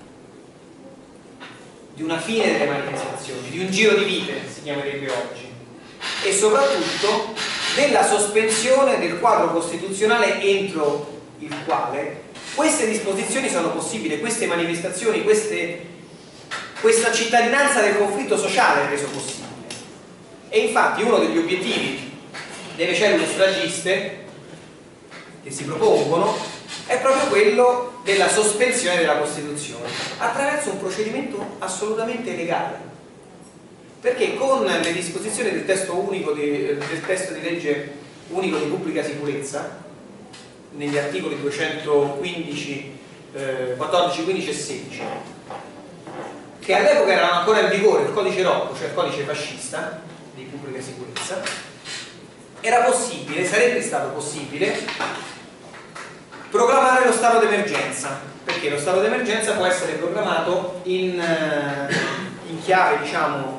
di una fine delle manifestazioni, di un giro di vite, si chiamerebbe oggi, e soprattutto della sospensione del quadro costituzionale entro il quale queste disposizioni sono possibili, queste manifestazioni, questa cittadinanza del conflitto sociale è reso possibile. E infatti uno degli obiettivi delle cellule stragiste che si propongono è proprio quello della sospensione della Costituzione attraverso un procedimento assolutamente legale, perché con le disposizioni del testo unico del testo di legge unico di pubblica sicurezza, negli articoli 215, 14, 15 e 16, che all'epoca erano ancora in vigore, il codice Rocco, cioè il codice fascista di pubblica sicurezza, era possibile, sarebbe stato possibile proclamare lo stato d'emergenza, perché lo stato d'emergenza può essere proclamato in chiave, diciamo,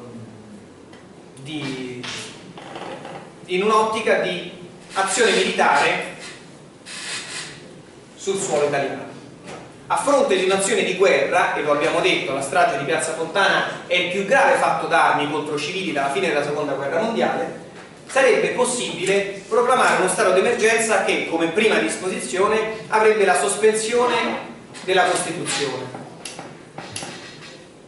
in un'ottica di azione militare sul suolo italiano. A fronte di un'azione di guerra, e lo abbiamo detto, la strage di Piazza Fontana è il più grave fatto d'armi contro civili dalla fine della seconda guerra mondiale, sarebbe possibile proclamare uno stato d'emergenza che, come prima disposizione, avrebbe la sospensione della Costituzione.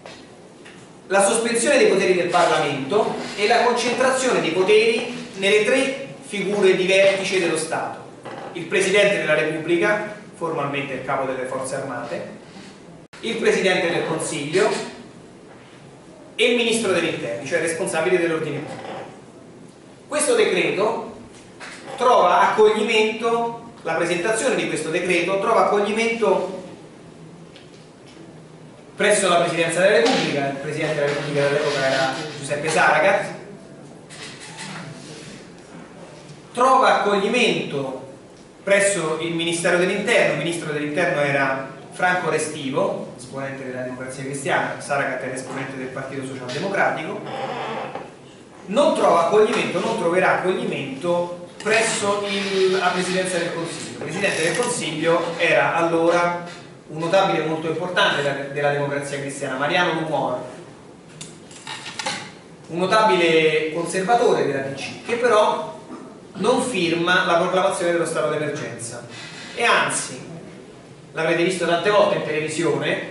la sospensione dei poteri del Parlamento e la concentrazione dei poteri nelle tre figure di vertice dello Stato: il Presidente della Repubblica, formalmente il capo delle forze armate, il Presidente del Consiglio e il Ministro degli Interni, cioè responsabile dell'ordine pubblico. Questo decreto trova accoglimento, la presentazione di questo decreto trova accoglimento presso la Presidenza della Repubblica. Il Presidente della Repubblica dell'epoca era Giuseppe Saragat. Trova accoglimento presso il Ministero dell'Interno. Il Ministro dell'Interno era Franco Restivo, esponente della Democrazia Cristiana. Saragat era esponente del Partito Socialdemocratico. Non trova accoglimento, non troverà accoglimento presso la Presidenza del Consiglio. Il Presidente del Consiglio era allora un notabile molto importante della Democrazia Cristiana, Mariano Rumor, un notabile conservatore della DC, che però non firma la proclamazione dello stato d'emergenza e anzi, l'avrete visto tante volte in televisione,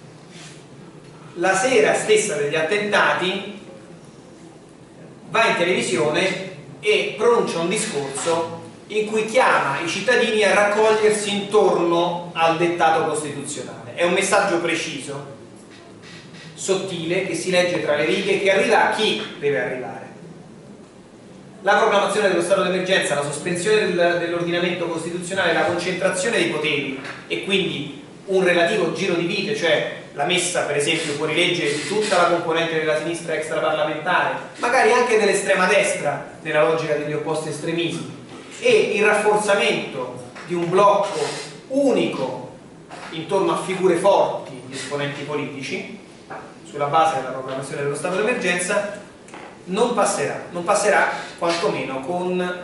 la sera stessa degli attentati va in televisione e pronuncia un discorso in cui chiama i cittadini a raccogliersi intorno al dettato costituzionale. È un messaggio preciso, sottile, che si legge tra le righe, che arriva a chi deve arrivare. La proclamazione dello stato d'emergenza, la sospensione dell'ordinamento costituzionale, la concentrazione dei poteri e quindi un relativo giro di vite, cioè la messa per esempio fuori legge di tutta la componente della sinistra extraparlamentare, magari anche dell'estrema destra nella logica degli opposti estremismi, e il rafforzamento di un blocco unico intorno a figure forti di esponenti politici sulla base della proclamazione dello stato d'emergenza non passerà quantomeno con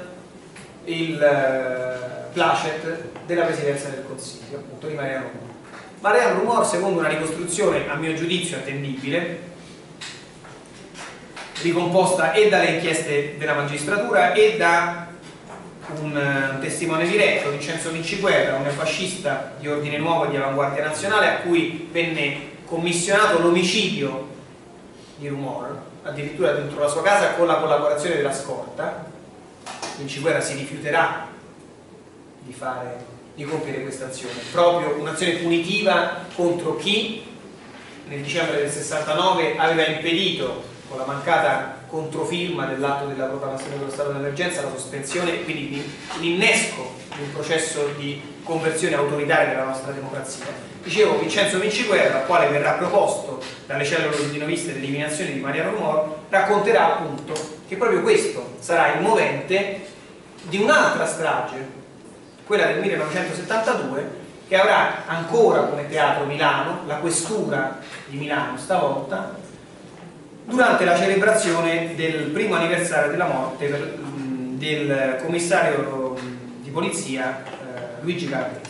il placet della Presidenza del Consiglio, appunto di Mariano Rumor. Mariano Rumor, secondo una ricostruzione a mio giudizio attendibile, ricomposta e dalle inchieste della magistratura e da un testimone diretto, Vincenzo Vinciguerra, un neofascista di Ordine Nuovo e di Avanguardia Nazionale, a cui venne commissionato l'omicidio di Rumor, addirittura dentro la sua casa con la collaborazione della scorta. Vinciguerra si rifiuterà di compiere questa azione, proprio un'azione punitiva contro chi nel dicembre del 69 aveva impedito, con la mancata controfirma dell'atto della proclamazione dello stato d'emergenza, la sospensione e quindi l'innesco di un processo di conversione autoritaria della nostra democrazia. Dicevo, Vincenzo Vinciguerra, al quale verrà proposto dalle cellule ordinoviste l'eliminazione di Mariano Rumor, racconterà appunto che proprio questo sarà il movente di un'altra strage, quella del 1972, che avrà ancora come teatro Milano, la questura di Milano stavolta, durante la celebrazione del primo anniversario della morte del commissario di polizia Luigi Calabresi.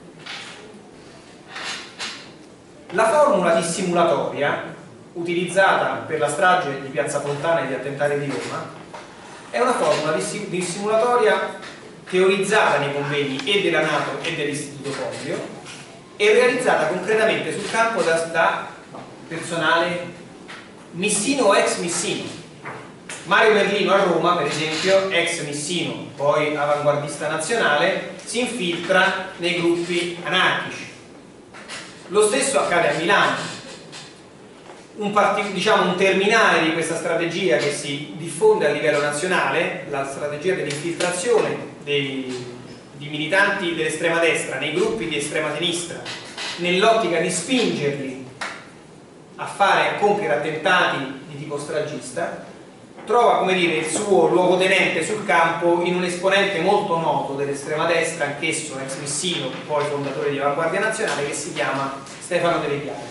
La formula dissimulatoria utilizzata per la strage di Piazza Fontana e gli attentati di Roma è una formula dissimulatoria teorizzata nei convegni e della NATO e dell'Istituto Pompeo e realizzata concretamente sul campo da personale missino o ex missino. Mario Merlino a Roma, per esempio, ex missino, poi avanguardista nazionale, si infiltra nei gruppi anarchici. Lo stesso accade a Milano. Un terminale di questa strategia che si diffonde a livello nazionale, la strategia dell'infiltrazione di militanti dell'estrema destra nei gruppi di estrema sinistra, nell'ottica di spingerli a compiere attentati di tipo stragista, trova, come dire, il suo luogotenente sul campo in un esponente molto noto dell'estrema destra, anch'esso ex missino, poi fondatore di Avanguardia Nazionale, che si chiama Stefano Delle Piaghe.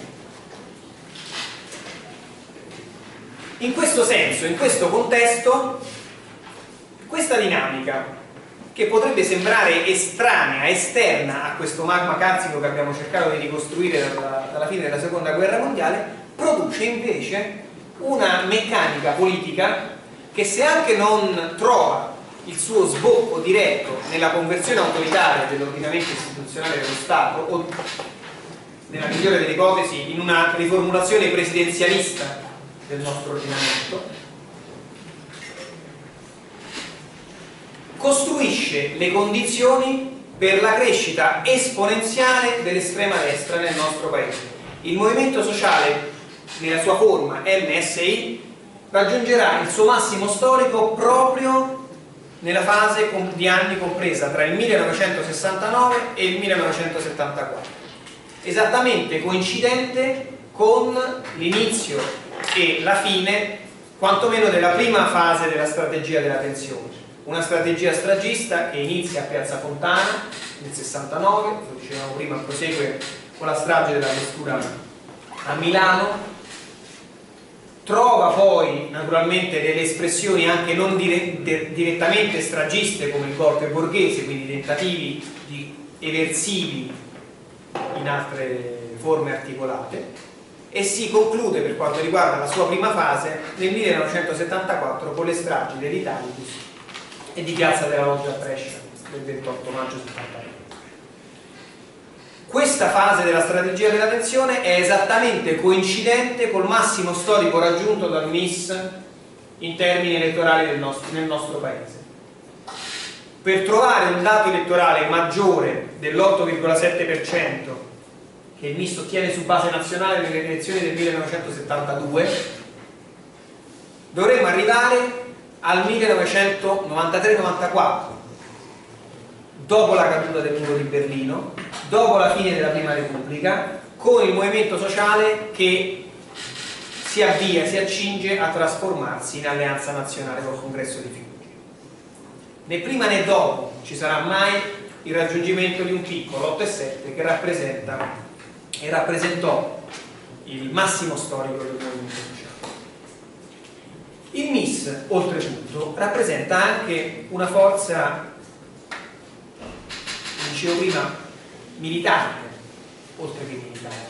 In questo senso, in questo contesto, questa dinamica, che potrebbe sembrare estranea, esterna a questo magma carsico che abbiamo cercato di ricostruire dalla fine della Seconda Guerra Mondiale, produce invece una meccanica politica che, se anche non trova il suo sbocco diretto nella conversione autoritaria dell'ordinamento istituzionale dello Stato o, nella migliore delle ipotesi, in una riformulazione presidenzialista del nostro ordinamento, costruisce le condizioni per la crescita esponenziale dell'estrema destra nel nostro paese. Il movimento sociale, nella sua forma MSI, raggiungerà il suo massimo storico proprio nella fase di anni compresa tra il 1969 e il 1974, esattamente coincidente con l'inizio e la fine, quantomeno della prima fase della strategia della tensione. Una strategia stragista che inizia a Piazza Fontana nel 69, lo dicevamo prima, prosegue con la strage della Questura a Milano, trova poi naturalmente delle espressioni anche non direttamente stragiste come il golpe borghese, quindi tentativi di eversivi in altre forme articolate, e si conclude per quanto riguarda la sua prima fase nel 1974 con le stragi dell'Italicus e di Piazza della Loggia a Brescia del 28 maggio 73. Questa fase della strategia della tensione è esattamente coincidente col massimo storico raggiunto dal MIS in termini elettorali nel nostro paese. Per trovare un dato elettorale maggiore dell'8,7% che il MIS ottiene su base nazionale nelle elezioni del 1972, dovremmo arrivare al 1993-94, dopo la caduta del muro di Berlino, dopo la fine della Prima Repubblica, con il movimento sociale che si avvia, si accinge a trasformarsi in alleanza nazionale col Congresso di Fiuggi. Né prima né dopo ci sarà mai il raggiungimento di un picco, l'8,7, che rappresenta e rappresentò il massimo storico del movimento sociale. Il MIS, oltretutto, rappresenta anche una forza, come dicevo prima, militante, oltre che militare.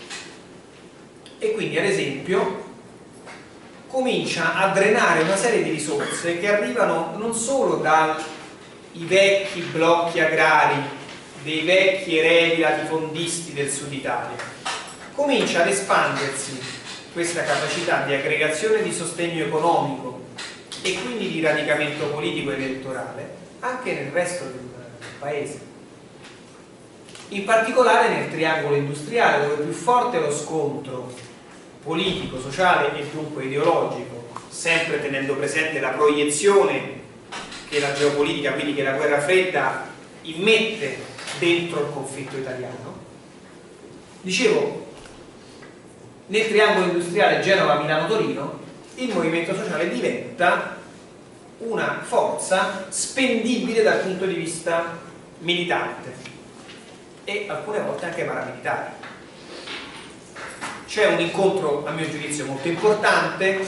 E quindi, ad esempio, comincia a drenare una serie di risorse che arrivano non solo dai vecchi blocchi agrari, dei vecchi eredi latifondisti del sud Italia, comincia ad espandersi questa capacità di aggregazione e di sostegno economico e quindi di radicamento politico ed elettorale anche nel resto del paese, in particolare nel triangolo industriale, dove più forte è lo scontro politico, sociale e dunque ideologico, sempre tenendo presente la proiezione che la geopolitica, quindi che la guerra fredda immette dentro il conflitto italiano. Dicevo, nel triangolo industriale Genova-Milano-Torino il movimento sociale diventa una forza spendibile dal punto di vista militante e alcune volte anche paramilitare. C'è un incontro, a mio giudizio, molto importante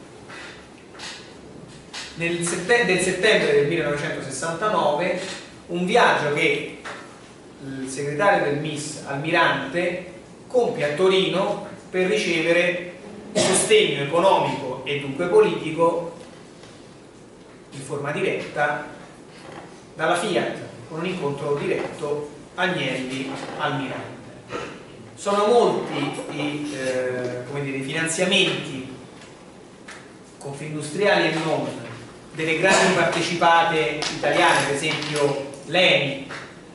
del settembre del 1969, un viaggio che il segretario del MIS Almirante compie a Torino per ricevere sostegno economico e dunque politico in forma diretta dalla Fiat, con un incontro diretto Agnelli-Almirante. Sono molti i finanziamenti confindustriali e non delle grandi partecipate italiane, ad esempio l'ENI,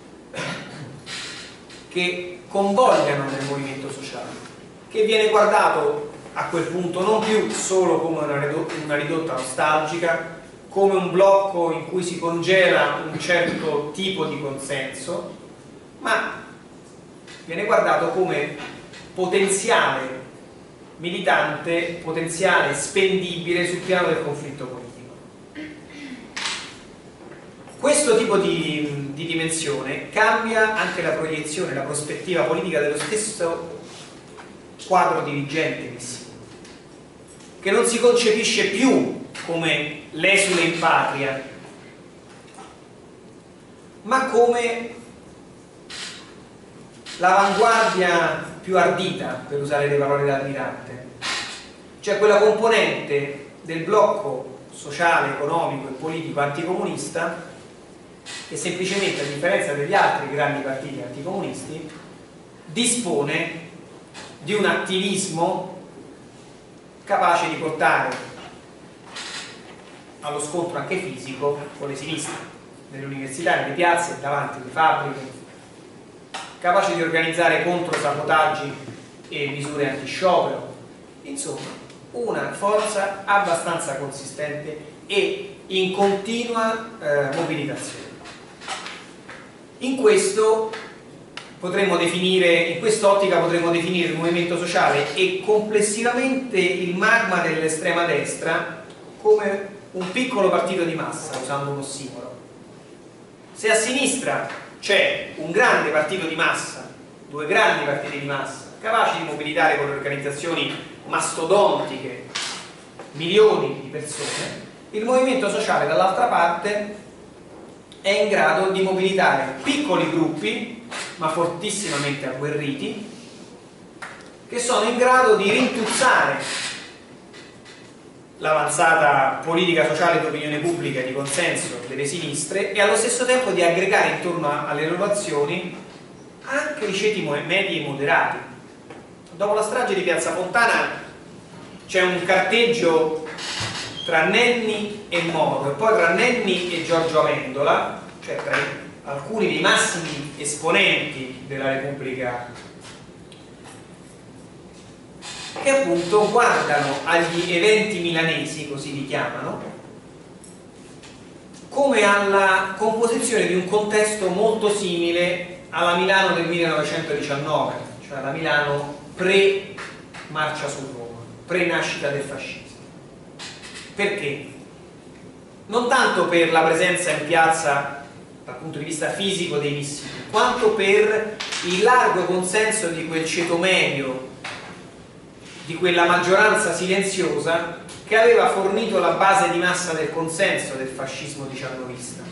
che convogliano nel movimento sociale, che viene guardato a quel punto non più solo come una ridotta nostalgica, come un blocco in cui si congela un certo tipo di consenso, ma viene guardato come potenziale militante, potenziale spendibile sul piano del conflitto politico. Questo tipo di dimensione cambia anche la proiezione, la prospettiva politica dello stesso quadro dirigente missivo, che non si concepisce più come l'esule in patria, ma come l'avanguardia più ardita, per usare le parole dell'Almirante, cioè quella componente del blocco sociale, economico e politico anticomunista che semplicemente, a differenza degli altri grandi partiti anticomunisti, dispone di un attivismo capace di portare allo scontro anche fisico con le sinistre, nelle università, nelle piazze, davanti alle fabbriche, capace di organizzare controsabotaggi e misure anti-sciopero, insomma una forza abbastanza consistente e in continua mobilitazione. In quest'ottica potremmo definire il movimento sociale e complessivamente il magma dell'estrema destra come un piccolo partito di massa, usando un ossimoro. Se a sinistra c'è un grande partito di massa, due grandi partiti di massa, capaci di mobilitare con organizzazioni mastodontiche milioni di persone, il movimento sociale dall'altra parte è in grado di mobilitare piccoli gruppi, ma fortissimamente agguerriti, che sono in grado di rintuzzare l'avanzata politica sociale di opinione pubblica e di consenso delle sinistre e allo stesso tempo di aggregare intorno alle loro azioni anche i ceti medi e moderati. Dopo la strage di Piazza Fontana c'è un carteggio tra Nenni e Moro e poi tra Nenni e Giorgio Amendola, cioè tra alcuni dei massimi esponenti della Repubblica, che appunto guardano agli eventi milanesi, così li chiamano, come alla composizione di un contesto molto simile alla Milano del 1919, cioè alla Milano pre-marcia su Roma, pre-nascita del fascismo. Perché? Non tanto per la presenza in piazza dal punto di vista fisico dei missili, quanto per il largo consenso di quel ceto medio, di quella maggioranza silenziosa che aveva fornito la base di massa del consenso del fascismo diciannovista.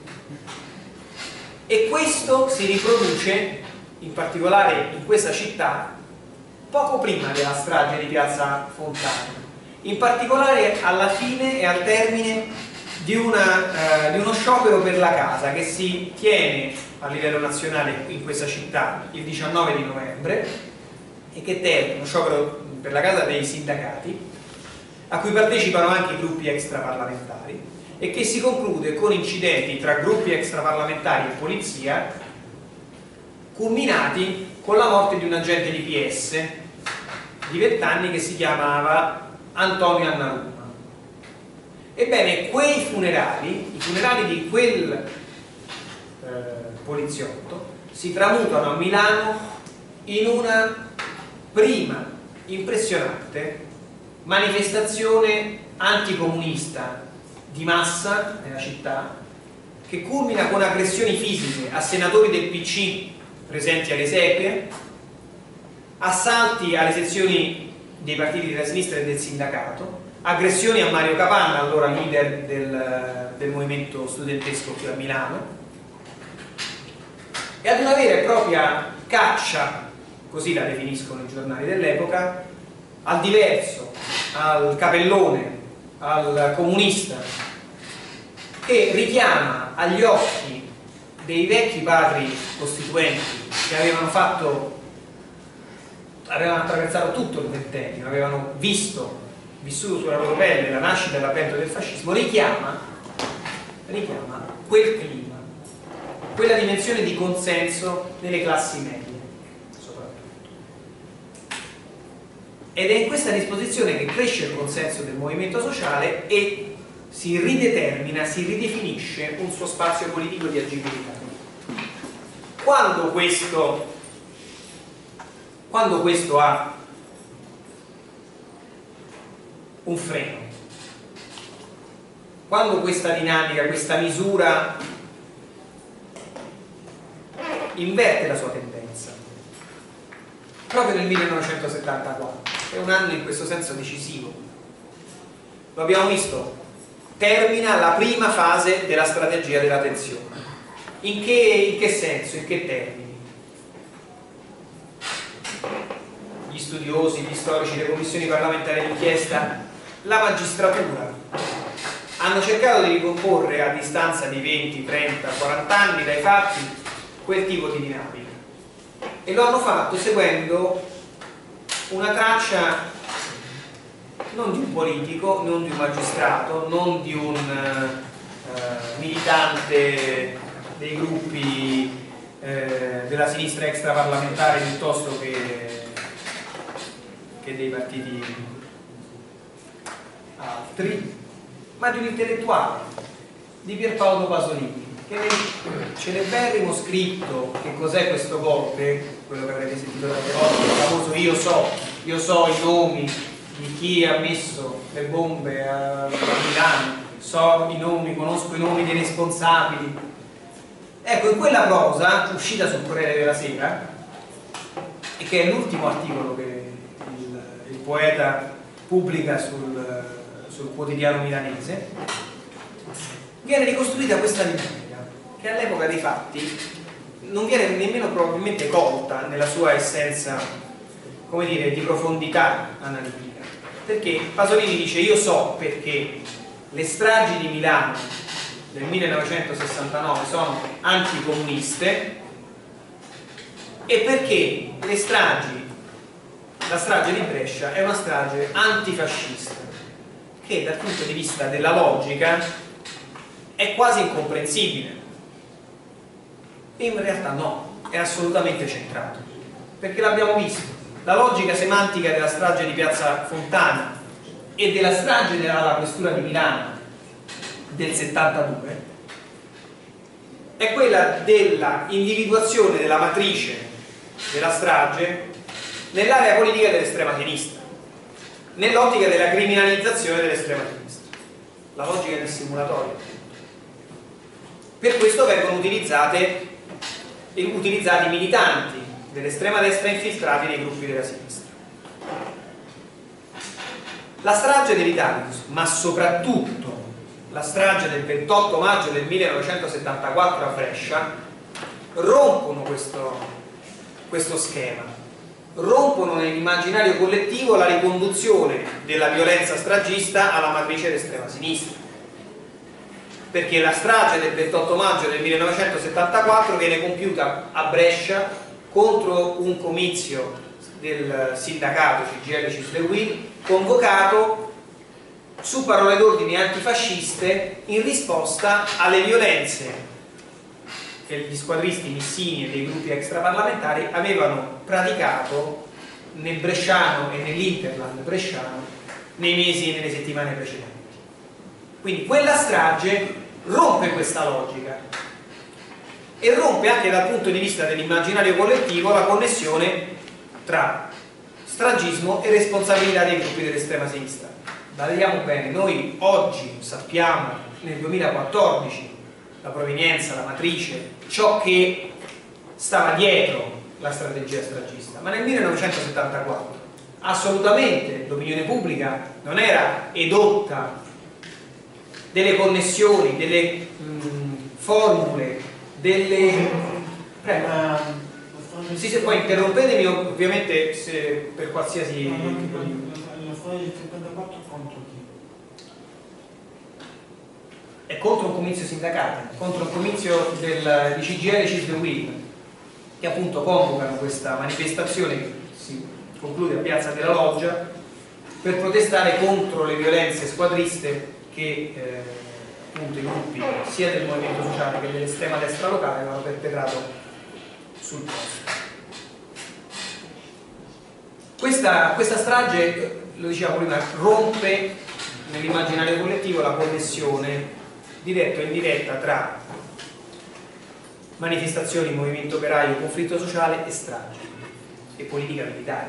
E questo si riproduce in particolare in questa città poco prima della strage di Piazza Fontana, in particolare alla fine e al termine di uno sciopero per la casa che si tiene a livello nazionale in questa città il 19 di novembre e che termina, uno sciopero per la casa dei sindacati, a cui partecipano anche gruppi extraparlamentari e che si conclude con incidenti tra gruppi extraparlamentari e polizia, culminati con la morte di un agente di PS di 20 anni che si chiamava Antonio Annaruma. Ebbene, quei funerali, i funerali di quel poliziotto, si tramutano a Milano in una prima impressionante manifestazione anticomunista di massa nella città, che culmina con aggressioni fisiche a senatori del PC presenti alle esequie, assalti alle sezioni dei partiti della sinistra e del sindacato, aggressioni a Mario Capanna, allora leader del movimento studentesco qui a Milano, e ad una vera e propria caccia, così la definiscono i giornali dell'epoca, al diverso, al capellone, al comunista, che richiama agli occhi dei vecchi padri costituenti che avevano attraversato tutto il ventennio, avevano vissuto sulla loro pelle la nascita e l'avvento del fascismo, richiama quel clima, quella dimensione di consenso nelle classi medie soprattutto. Ed è in questa disposizione che cresce il consenso del movimento sociale e si ridetermina, si ridefinisce un suo spazio politico di agibilità. Quando questo ha un freno, quando questa dinamica, questa misura inverte la sua tendenza, proprio nel 1974, è un anno in questo senso decisivo. Lo abbiamo visto, termina la prima fase della strategia della tensione. In che senso, in che termini? Gli studiosi, gli storici, le commissioni parlamentari d'inchiesta, la magistratura hanno cercato di ricomporre a distanza di 20, 30, 40 anni dai fatti quel tipo di dinamica e lo hanno fatto seguendo una traccia non di un politico, non di un magistrato, non di un militante dei gruppi della sinistra extraparlamentare piuttosto che dei partiti altri, ma di un intellettuale, di Pierpaolo Pasolini, che nel celeberrimo scritto Che cos'è questo golpe, quello che avrete sentito tante volte, il famoso io so i nomi di chi ha messo le bombe a Milano, so i nomi, conosco i nomi dei responsabili. Ecco, in quella prosa, uscita sul Corriere della Sera, e che è l'ultimo articolo che il poeta pubblica sul quotidiano milanese, viene ricostruita questa dinamica, che all'epoca dei fatti non viene nemmeno probabilmente colta nella sua essenza, come dire, di profondità analitica. Perché Pasolini dice: io so perché le stragi di Milano del 1969 sono anticomuniste e perché la strage di Brescia è una strage antifascista, che dal punto di vista della logica è quasi incomprensibile. E in realtà no, è assolutamente centrato, perché l'abbiamo visto. La logica semantica della strage di Piazza Fontana e della strage della questura di Milano del 72 è quella della individuazione della matrice della strage nell'area politica dell'estrema sinistra, nell'ottica della criminalizzazione dell'estrema sinistra, la logica del simulatorio. Per questo vengono utilizzati militanti dell'estrema destra infiltrati nei gruppi della sinistra. La strage dell'Italicus, ma soprattutto la strage del 28 maggio del 1974 a Brescia, rompono questo schema, rompono nell'immaginario collettivo la riconduzione della violenza stragista alla matrice dell'estrema sinistra, perché la strage del 28 maggio del 1974 viene compiuta a Brescia contro un comizio del sindacato CGIL CISL-UIL convocato su parole d'ordine antifasciste in risposta alle violenze che gli squadristi missini e dei gruppi extraparlamentari avevano praticato nel bresciano e nell'Interland bresciano nei mesi e nelle settimane precedenti. Quindi quella strage rompe questa logica e rompe anche dal punto di vista dell'immaginario collettivo la connessione tra stragismo e responsabilità dei gruppi dell'estrema sinistra. Vediamo bene, noi oggi sappiamo nel 2014 la provenienza, la matrice, ciò che stava dietro la strategia stragista, ma nel 1974 assolutamente l'opinione pubblica non era edotta delle connessioni, delle formule, delle... Prego. Sì, se poi interrompetemi ovviamente se per qualsiasi tipo di... La storia del 74 contro chi? È contro un comizio sindacale, contro un comizio di CGIL CISL-UIL, che appunto convocano questa manifestazione che si conclude a Piazza della Loggia per protestare contro le violenze squadriste che appunto i gruppi sia del movimento sociale che dell'estrema destra locale avevano perpetrato sul posto. Questa strage, lo dicevamo prima, rompe nell'immaginario collettivo la connessione diretta o indiretta tra manifestazioni, movimento operaio, conflitto sociale e stragi e politica militare,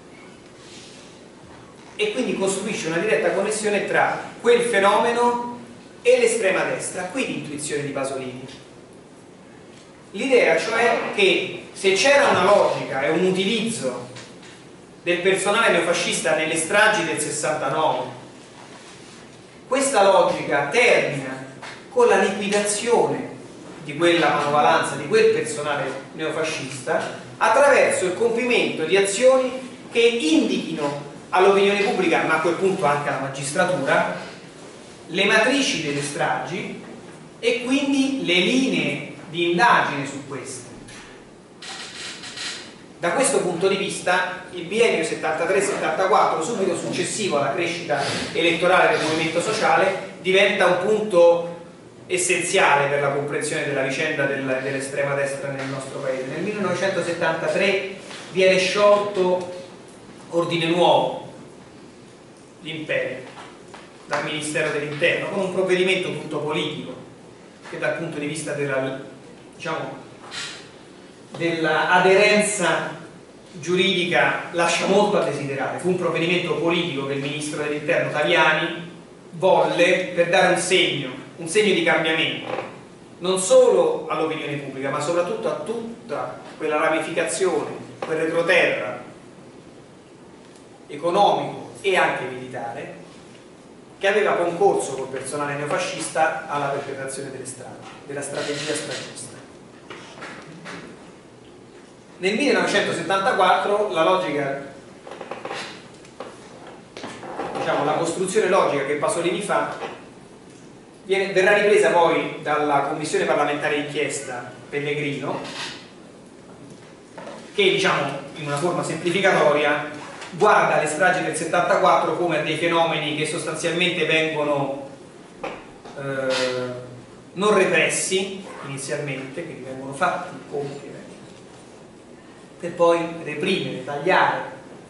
e quindi costruisce una diretta connessione tra quel fenomeno e l'estrema destra. Qui l'intuizione di Pasolini, l'idea cioè che se c'era una logica e un utilizzo del personale neofascista nelle stragi del 69, questa logica termina con la liquidazione di quella manovalanza, di quel personale neofascista, attraverso il compimento di azioni che indichino all'opinione pubblica, ma a quel punto anche alla magistratura, le matrici delle stragi e quindi le linee di indagine su queste. Da questo punto di vista il biennio 73-74, subito successivo alla crescita elettorale del movimento sociale, diventa un punto essenziale per la comprensione della vicenda dell'estrema destra nel nostro paese. Nel 1973 viene sciolto Ordine Nuovo, l'Imperio, dal Ministero dell'Interno, con un provvedimento tutto politico che dal punto di vista della, diciamo, dell'aderenza giuridica lascia molto a desiderare. Fu un provvedimento politico che il Ministro dell'Interno Taviani volle per dare un segno di cambiamento, non solo all'opinione pubblica, ma soprattutto a tutta quella ramificazione, quel retroterra economico e anche militare che aveva concorso col personale neofascista alla perpetrazione delle stragi, della strategia stragista. Nel 1974 la logica, diciamo, la costruzione logica che Pasolini fa verrà ripresa poi dalla Commissione parlamentare d'inchiesta Pellegrino, che, diciamo, in una forma semplificatoria guarda le stragi del 74 come a dei fenomeni che sostanzialmente vengono non repressi inizialmente, che vengono fatti compiere per poi reprimere, tagliare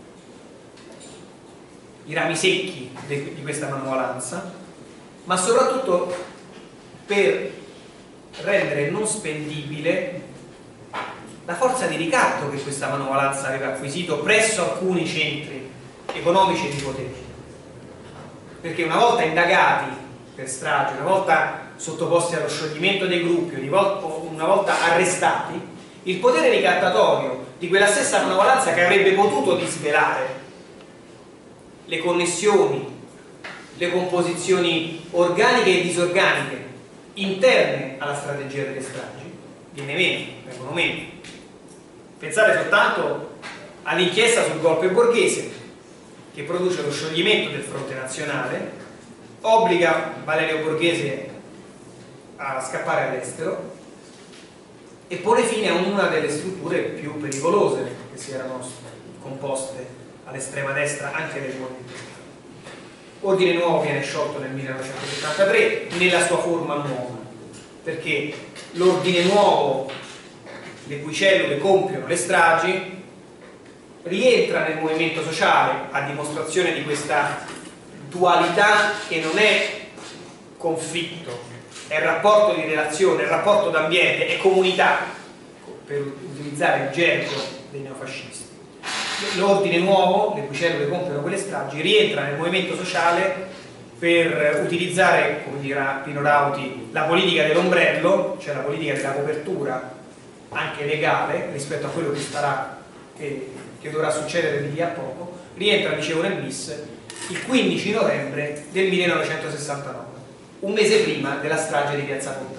i rami secchi di questa manovalanza, ma soprattutto per rendere non spendibile la forza di ricatto che questa manovalanza aveva acquisito presso alcuni centri economici e di potere. Perché una volta indagati per strage, una volta sottoposti allo scioglimento dei gruppi, una volta arrestati, il potere ricattatorio di quella stessa manovalanza che avrebbe potuto disvelare le connessioni, le composizioni organiche e disorganiche interne alla strategia delle stragi, vengono meno. Pensate soltanto all'inchiesta sul golpe borghese, che produce lo scioglimento del fronte nazionale, obbliga Valerio Borghese a scappare all'estero e pone fine a una delle strutture più pericolose che si erano composte all'estrema destra anche del movimento. Ordine Nuovo viene sciolto nel 1973 nella sua forma nuova, perché l'Ordine Nuovo, le cui cellule compiono le stragi, rientra nel movimento sociale a dimostrazione di questa dualità che non è conflitto, è rapporto di relazione, è rapporto d'ambiente, è comunità, per utilizzare il gergo dei neofascisti. L'Ordine Nuovo, le cui cellule compiono quelle stragi, rientra nel movimento sociale per utilizzare, come dirà Pino Rauti, la politica dell'ombrello, cioè la politica della copertura anche legale rispetto a quello che dovrà succedere di lì a poco. Rientra, dicevo, nel bis il 15 novembre del 1969, un mese prima della strage di Piazza Fontana.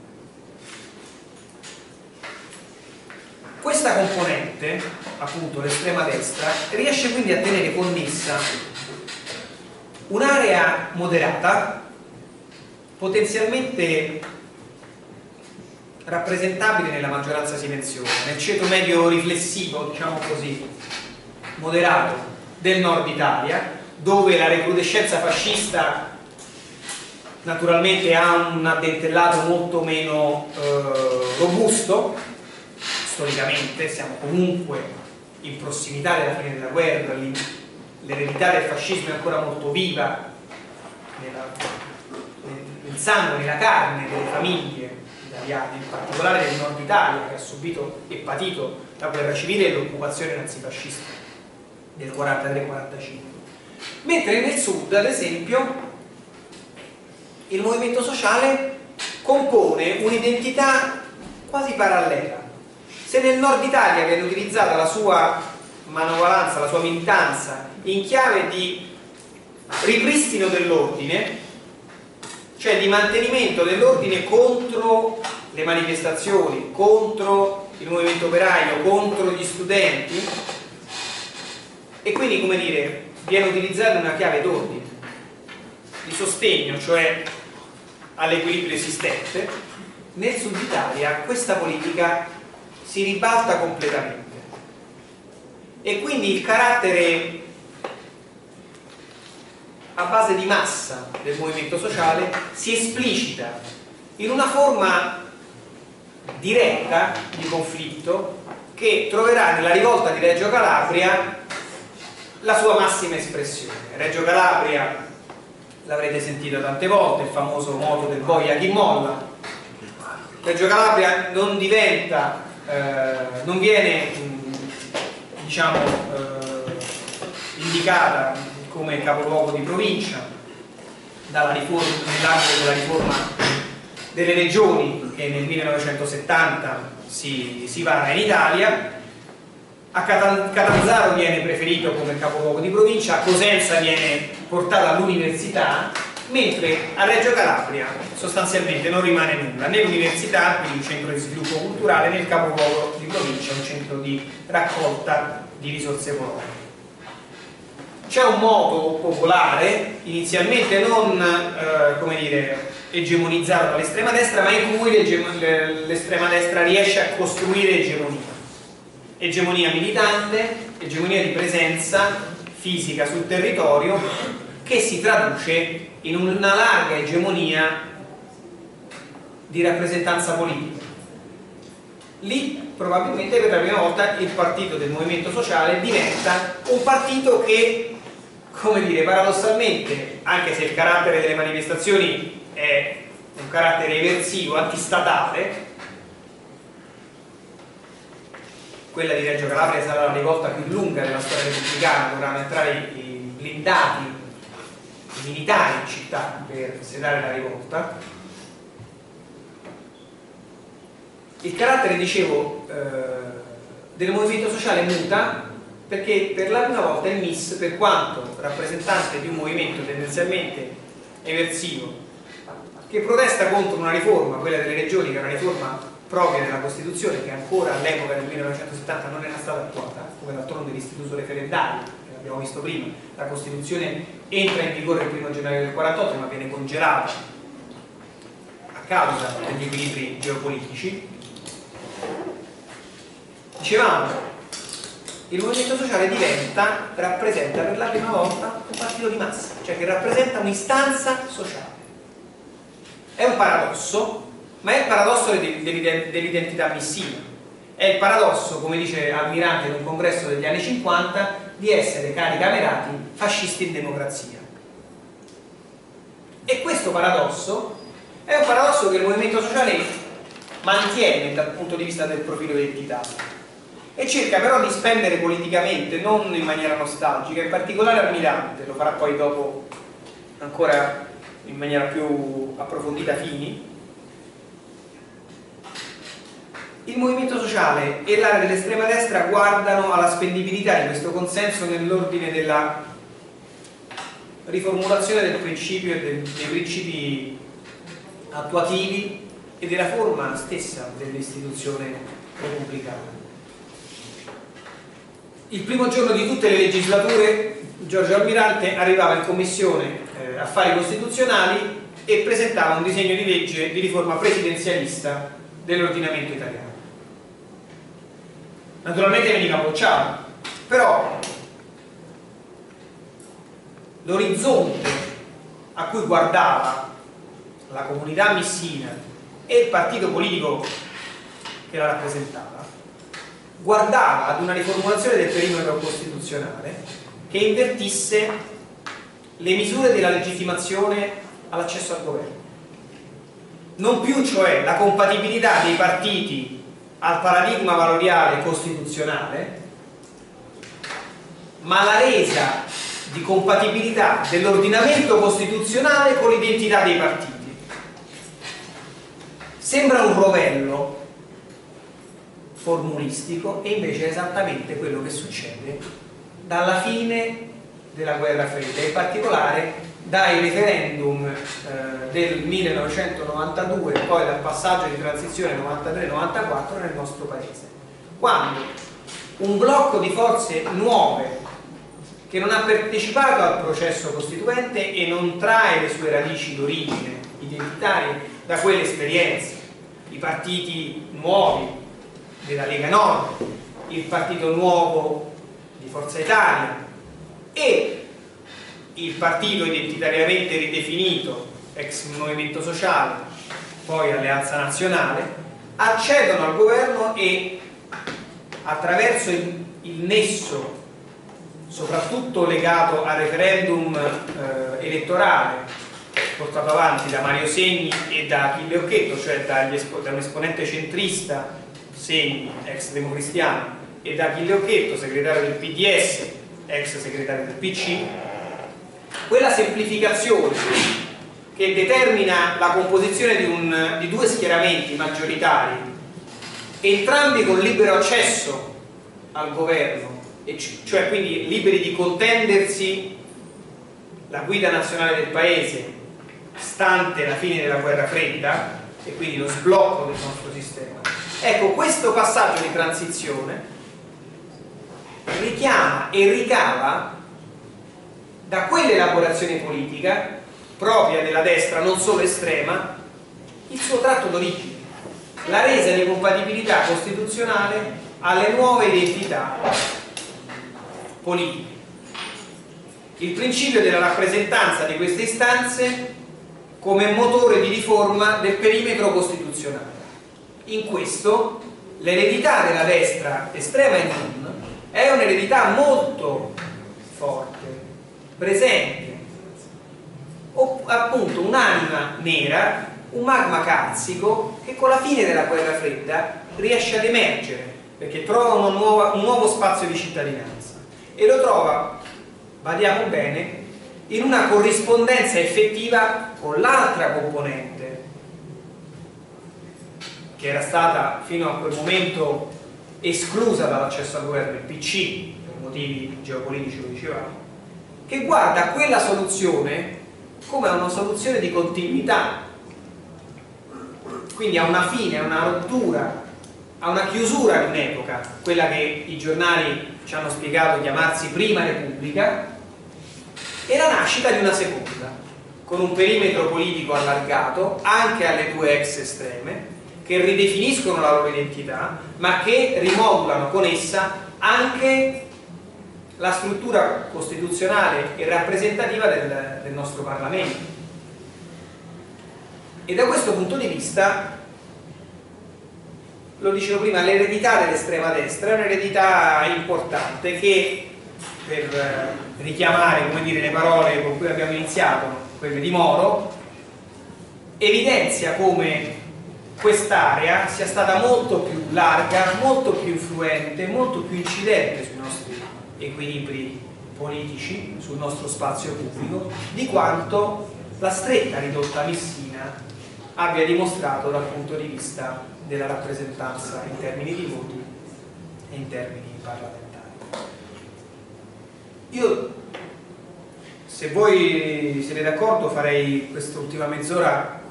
Questa componente, appunto l'estrema destra, riesce quindi a tenere connessa un'area moderata, potenzialmente rappresentabile nella maggioranza silenziosa, nel ceto medio riflessivo, diciamo così, moderato del nord Italia, dove la recrudescenza fascista naturalmente ha un addentellato molto meno robusto storicamente. Siamo comunque in prossimità della fine della guerra, l'eredità del fascismo è ancora molto viva nel sangue, nella carne delle famiglie italiane, in particolare del nord Italia, che ha subito e patito la guerra civile e l'occupazione nazifascista del 43-45. Mentre nel sud, ad esempio, il movimento sociale compone un'identità quasi parallela. Se nel nord Italia viene utilizzata la sua manovalanza, la sua militanza in chiave di ripristino dell'ordine, cioè di mantenimento dell'ordine contro le manifestazioni, contro il movimento operaio, contro gli studenti, e quindi, come dire, viene utilizzata una chiave d'ordine, di sostegno, cioè all'equilibrio esistente. Nel sud Italia questa politica si ribalta completamente e quindi il carattere a base di massa del movimento sociale si esplicita in una forma diretta di conflitto che troverà nella rivolta di Reggio Calabria la sua massima espressione. Reggio Calabria, l'avrete sentito tante volte, il famoso moto del boia chi molla. Reggio Calabria non diventa, non viene diciamo indicata come capoluogo di provincia nell'ambito della riforma delle regioni che nel 1970 si vara in Italia. A Catanzaro viene preferito come capoluogo di provincia, a Cosenza viene portata all'università, mentre a Reggio Calabria sostanzialmente non rimane nulla, né l'università, quindi un centro di sviluppo culturale, né il capoluogo di provincia, un centro di raccolta di risorse economiche. C'è un moto popolare, inizialmente non come dire, egemonizzato dall'estrema destra, ma in cui l'estrema destra riesce a costruire egemonia militante, egemonia di presenza fisica sul territorio, che si traduce in una larga egemonia di rappresentanza politica. Lì probabilmente per la prima volta il partito del movimento sociale diventa un partito che, come dire, paradossalmente, anche se il carattere delle manifestazioni è un carattere eversivo, antistatale, quella di Reggio Calabria sarà la rivolta più lunga della storia repubblicana, dovranno entrare i blindati, i militari in città per sedare la rivolta. Il carattere, dicevo, del movimento sociale muta perché per la prima volta il MIS, per quanto rappresentante di un movimento tendenzialmente eversivo che protesta contro una riforma, quella delle regioni, che è una riforma propria della Costituzione, che ancora all'epoca del 1970 non era stata attuata, come d'altronde l'istituto referendario, che abbiamo visto prima. La Costituzione entra in vigore il 1° gennaio del 48, ma viene congelata a causa degli equilibri geopolitici. Dicevamo, il movimento sociale rappresenta per la prima volta un partito di massa, cioè che rappresenta un'istanza sociale. È un paradosso, ma è il paradosso dell'identità missina. È il paradosso, come dice Almirante in un congresso degli anni 50, di essere, cari camerati, fascisti in democrazia. E questo paradosso è un paradosso che il movimento sociale mantiene dal punto di vista del profilo identitario e cerca però di spendere politicamente, non in maniera nostalgica, in particolare Almirante, lo farà poi dopo ancora in maniera più approfondita Fini. Il movimento sociale e l'area dell'estrema destra guardano alla spendibilità di questo consenso nell'ordine della riformulazione del principio e dei principi attuativi e della forma stessa dell'istituzione repubblicana. Il primo giorno di tutte le legislature Giorgio Almirante arrivava in Commissione Affari Costituzionali e presentava un disegno di legge di riforma presidenzialista dell'ordinamento italiano. Naturalmente veniva bocciato, però l'orizzonte a cui guardava la comunità missina e il partito politico che la rappresentava guardava ad una riformulazione del perimetro costituzionale che invertisse le misure della legittimazione all'accesso al governo. Non più, cioè, la compatibilità dei partiti al paradigma valoriale costituzionale, ma la resa di compatibilità dell'ordinamento costituzionale con l'identità dei partiti. Sembra un rovello formulistico e invece è esattamente quello che succede dalla fine della guerra fredda, in particolare dai referendum del 1992 e poi dal passaggio di transizione 93-94 nel nostro paese, quando un blocco di forze nuove che non ha partecipato al processo costituente e non trae le sue radici d'origine identitarie da quelle esperienze, i partiti nuovi della Lega Nord, il partito nuovo di Forza Italia e il partito identitariamente ridefinito, ex Movimento Sociale, poi Alleanza Nazionale, accedono al governo e attraverso il nesso, soprattutto legato al referendum elettorale portato avanti da Mario Segni e da Achille Occhetto, cioè da un esponente centrista, Segni, ex democristiano, e da Achille Occhetto, segretario del PDS, ex segretario del PC, quella semplificazione che determina la composizione di due schieramenti maggioritari, entrambi con libero accesso al governo, cioè quindi liberi di contendersi la guida nazionale del paese stante la fine della guerra fredda e quindi lo sblocco del nostro sistema. Ecco, questo passaggio di transizione richiama e ricava da quell'elaborazione politica propria della destra, non solo estrema, il suo tratto d'origine, la resa di compatibilità costituzionale alle nuove identità politiche. Il principio della rappresentanza di queste istanze come motore di riforma del perimetro costituzionale. In questo l'eredità della destra estrema e non è un'eredità molto forte, presente, o appunto un'anima nera, un magma calzico che con la fine della guerra fredda riesce ad emergere perché trova un nuovo spazio di cittadinanza e lo trova, badiamo bene, in una corrispondenza effettiva con l'altra componente che era stata fino a quel momento esclusa dall'accesso al governo, il PC, per motivi geopolitici, lo dicevamo, che guarda a quella soluzione come a una soluzione di continuità, quindi a una fine, a una rottura, a una chiusura di un'epoca, quella che i giornali ci hanno spiegato chiamarsi Prima Repubblica, e la nascita di una seconda, con un perimetro politico allargato anche alle due ex estreme, che ridefiniscono la loro identità, ma che rimodulano con essa anche la struttura costituzionale e rappresentativa del nostro Parlamento. E da questo punto di vista, lo dicevo prima, l'eredità dell'estrema destra è un'eredità importante che, per richiamare, come dire, le parole con cui abbiamo iniziato, quelle di Moro, evidenzia come quest'area sia stata molto più larga, molto più influente, molto più incidente sui nostri equilibri politici, sul nostro spazio pubblico, di quanto la stretta ridotta Messina abbia dimostrato dal punto di vista della rappresentanza in termini di voti e in termini parlamentari. Io, se voi siete d'accordo, farei quest'ultima mezz'ora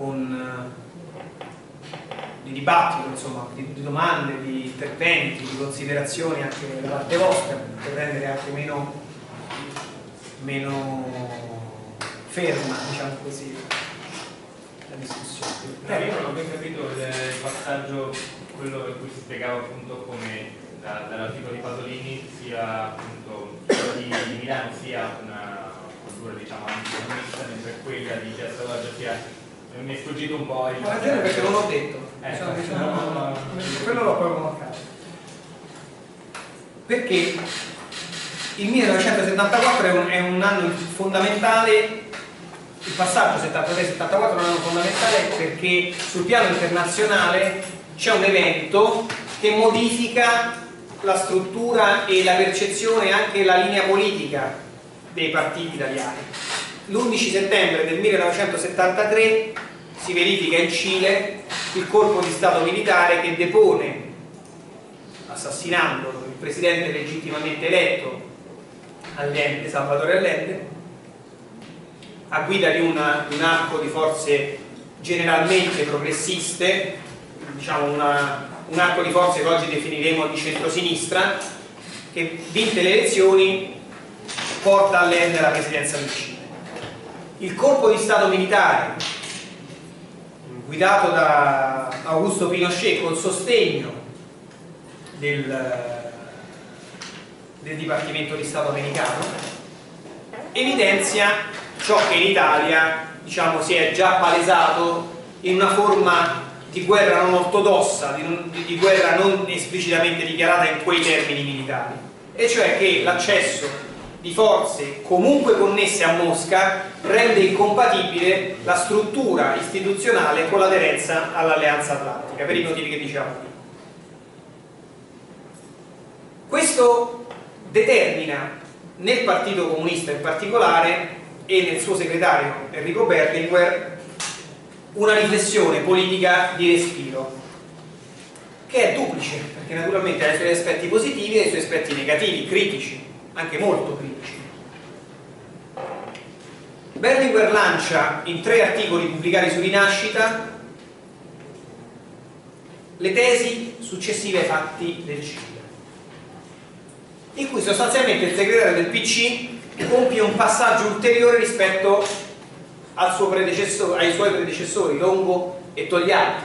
di dibattito, insomma, di domande, di interventi, di considerazioni anche da parte vostra, per rendere anche meno ferma, diciamo così, la discussione. Io non ho ben capito il passaggio, quello in cui si spiegava appunto come dall'articolo di Pasolini sia appunto quello di Milano sia una cultura, diciamo, anticomunista, mentre quella di Piazza Loggia sia, mi è sfuggito un po' il... Ma ragione, perché non l'ho detto. Quello lo provo a caso. Perché il 1974 è un anno fondamentale, il passaggio 73-74 è un anno fondamentale perché sul piano internazionale c'è un evento che modifica la struttura e la percezione e anche la linea politica dei partiti italiani. L'11 settembre del 1973 si verifica in Cile il colpo di Stato militare che depone, assassinando il presidente legittimamente eletto Allende, Salvatore Allende, a guida di un arco di forze generalmente progressiste, diciamo un arco di forze che oggi definiremo di centrosinistra, che vinte le elezioni porta Allende alla presidenza del Cile. Il colpo di Stato militare, guidato da Augusto Pinochet col sostegno del Dipartimento di Stato americano, evidenzia ciò che in Italia, diciamo, si è già palesato in una forma di guerra non ortodossa, di guerra non esplicitamente dichiarata in quei termini militari, e cioè che l'accesso di forze comunque connesse a Mosca rende incompatibile la struttura istituzionale con l'aderenza all'Alleanza Atlantica, per i motivi che dicevamo prima. Questo determina nel Partito Comunista in particolare e nel suo segretario Enrico Berlinguer una riflessione politica di respiro, che è duplice, perché naturalmente ha i suoi aspetti positivi e i suoi aspetti negativi, critici, anche molto critici. Berlinguer lancia in 3 articoli pubblicati su Rinascita le tesi successive ai fatti del Cile, in cui sostanzialmente il segretario del PC compie un passaggio ulteriore rispetto al suo predecessore, ai suoi predecessori Longo e Togliatti.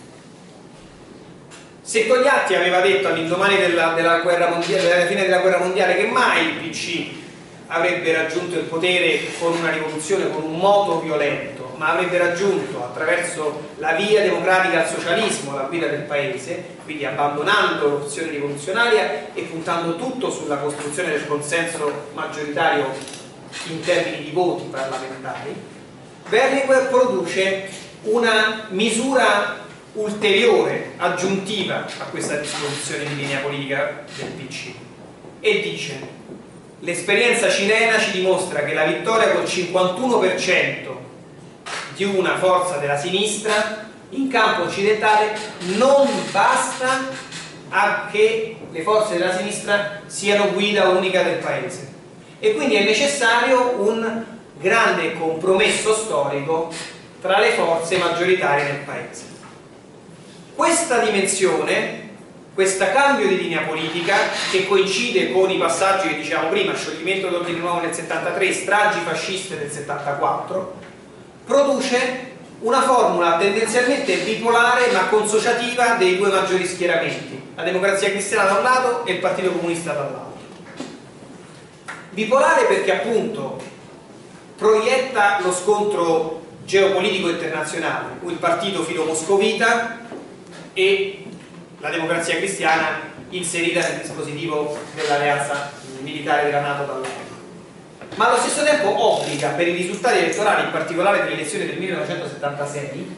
Se Togliatti aveva detto all'indomani della fine della guerra mondiale che mai il PC avrebbe raggiunto il potere con una rivoluzione, con un moto violento, ma avrebbe raggiunto attraverso la via democratica al socialismo la guida del paese, quindi abbandonando l'opzione rivoluzionaria e puntando tutto sulla costruzione del consenso maggioritario in termini di voti parlamentari, Berlinguer produce una misura ulteriore, aggiuntiva a questa disposizione di linea politica del PC, e dice: l'esperienza cilena ci dimostra che la vittoria col 51% di una forza della sinistra in campo occidentale non basta a che le forze della sinistra siano guida unica del paese, e quindi è necessario un grande compromesso storico tra le forze maggioritarie nel paese. Questa dimensione, questo cambio di linea politica, che coincide con i passaggi che dicevamo prima, scioglimento d'ordine nuovo nel 73, stragi fasciste del 74, produce una formula tendenzialmente bipolare ma consociativa dei 2 maggiori schieramenti, la Democrazia Cristiana da un lato e il Partito Comunista dall'altro. Bipolare perché appunto proietta lo scontro geopolitico internazionale, il partito filo-moscovita e la Democrazia Cristiana inserita nel dispositivo dell'alleanza militare della NATO dall'altro, ma allo stesso tempo obbliga per i risultati elettorali, in particolare delle elezioni del 1976,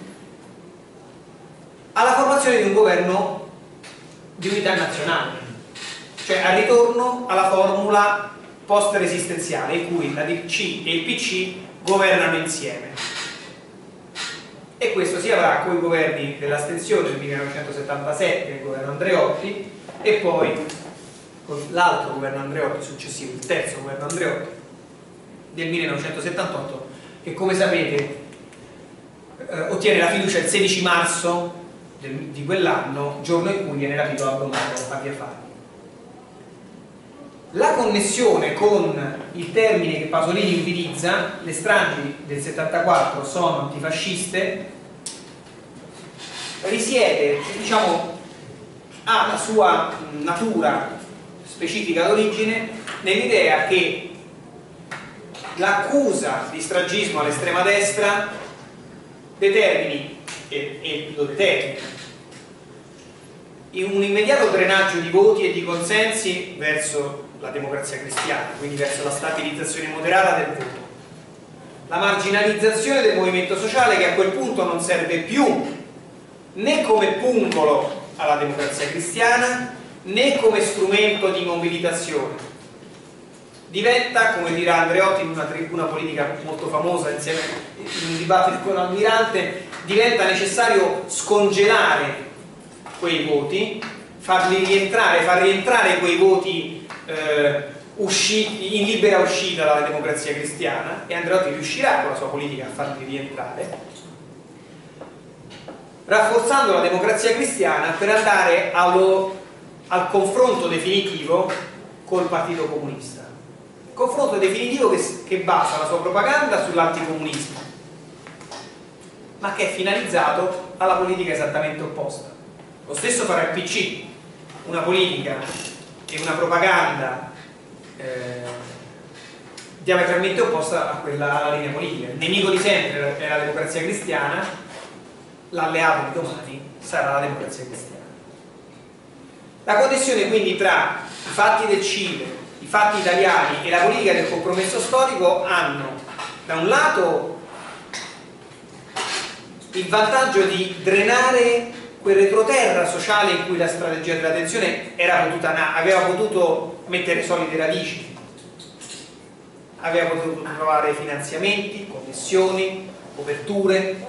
alla formazione di un governo di unità nazionale, cioè al ritorno alla formula post-resistenziale in cui la DC e il PC governano insieme. E questo si avrà con i governi dell'astensione del 1977, il governo Andreotti, e poi con l'altro governo Andreotti successivo, il terzo governo Andreotti del 1978, che come sapete ottiene la fiducia il 16 marzo di quell'anno, giorno in cui viene rapito Abbonato a Via Fari. La connessione con il termine che Pasolini utilizza, le stragi del 74 sono antifasciste, risiede, diciamo, ha la sua natura specifica d'origine nell'idea che l'accusa di stragismo all'estrema destra determini, e lo determina, un immediato drenaggio di voti e di consensi verso la Democrazia Cristiana, quindi verso la stabilizzazione moderata del voto, la marginalizzazione del movimento sociale, che a quel punto non serve più né come pungolo alla Democrazia Cristiana né come strumento di mobilitazione. Diventa, come dirà Andreotti in una tribuna politica molto famosa insieme in un dibattito con Almirante, diventa necessario scongelare quei voti, far rientrare quei voti usciti, in libera uscita dalla Democrazia Cristiana, e Andreotti riuscirà con la sua politica a farli rientrare, rafforzando la Democrazia Cristiana per andare al confronto definitivo col Partito Comunista. Confronto definitivo che basa la sua propaganda sull'anticomunismo, ma che è finalizzato alla politica esattamente opposta. Lo stesso farà il PC, una politica e una propaganda diametralmente opposta a quella alla linea politica. Il nemico di sempre è la democrazia cristiana, l'alleato di domani sarà la democrazia cristiana. La connessione quindi tra i fatti del Cile, i fatti italiani e la politica del compromesso storico hanno da un lato il vantaggio di drenare quel retroterra sociale in cui la strategia della tensione aveva potuto mettere solide radici, aveva potuto trovare finanziamenti, connessioni, coperture,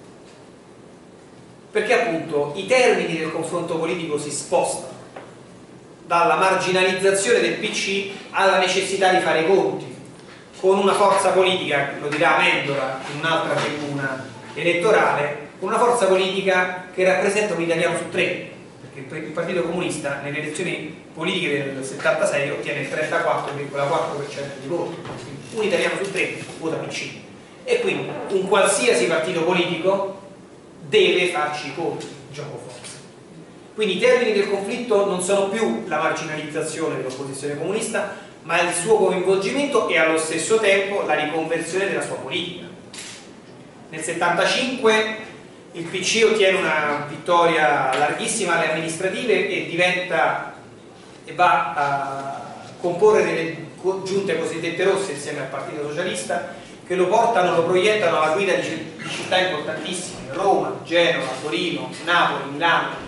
perché appunto i termini del confronto politico si spostano dalla marginalizzazione del PC alla necessità di fare i conti con una forza politica, lo dirà Amendola in un'altra tribuna elettorale, con una forza politica che rappresenta un italiano su tre, perché il Partito Comunista nelle elezioni politiche del 76 ottiene il 34,4% di voti, un italiano su tre vota PC, e quindi un qualsiasi partito politico deve farci i conti, gioco forza. Quindi i termini del conflitto non sono più la marginalizzazione dell'opposizione comunista, ma il suo coinvolgimento e allo stesso tempo la riconversione della sua politica. Nel 75 il PC ottiene una vittoria larghissima alle amministrative e va a comporre delle giunte cosiddette rosse insieme al Partito Socialista, che lo proiettano alla guida di città importantissime: Roma, Genova, Torino, Napoli, Milano.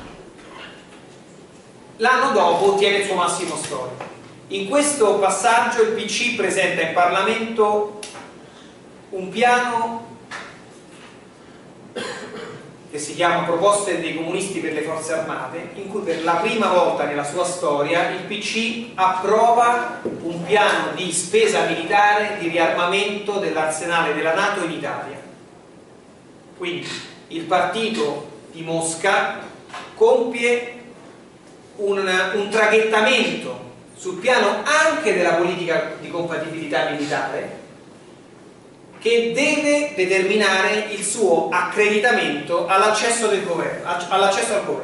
L'anno dopo ottiene il suo massimo storico. In questo passaggio il PC presenta in Parlamento un piano che si chiama Proposte dei Comunisti per le Forze Armate, in cui per la prima volta nella sua storia il PC approva un piano di spesa militare, di riarmamento dell'arsenale della NATO in Italia. Quindi il partito di Mosca compie un traghettamento sul piano anche della politica di compatibilità militare, che deve determinare il suo accreditamento all'accesso al governo.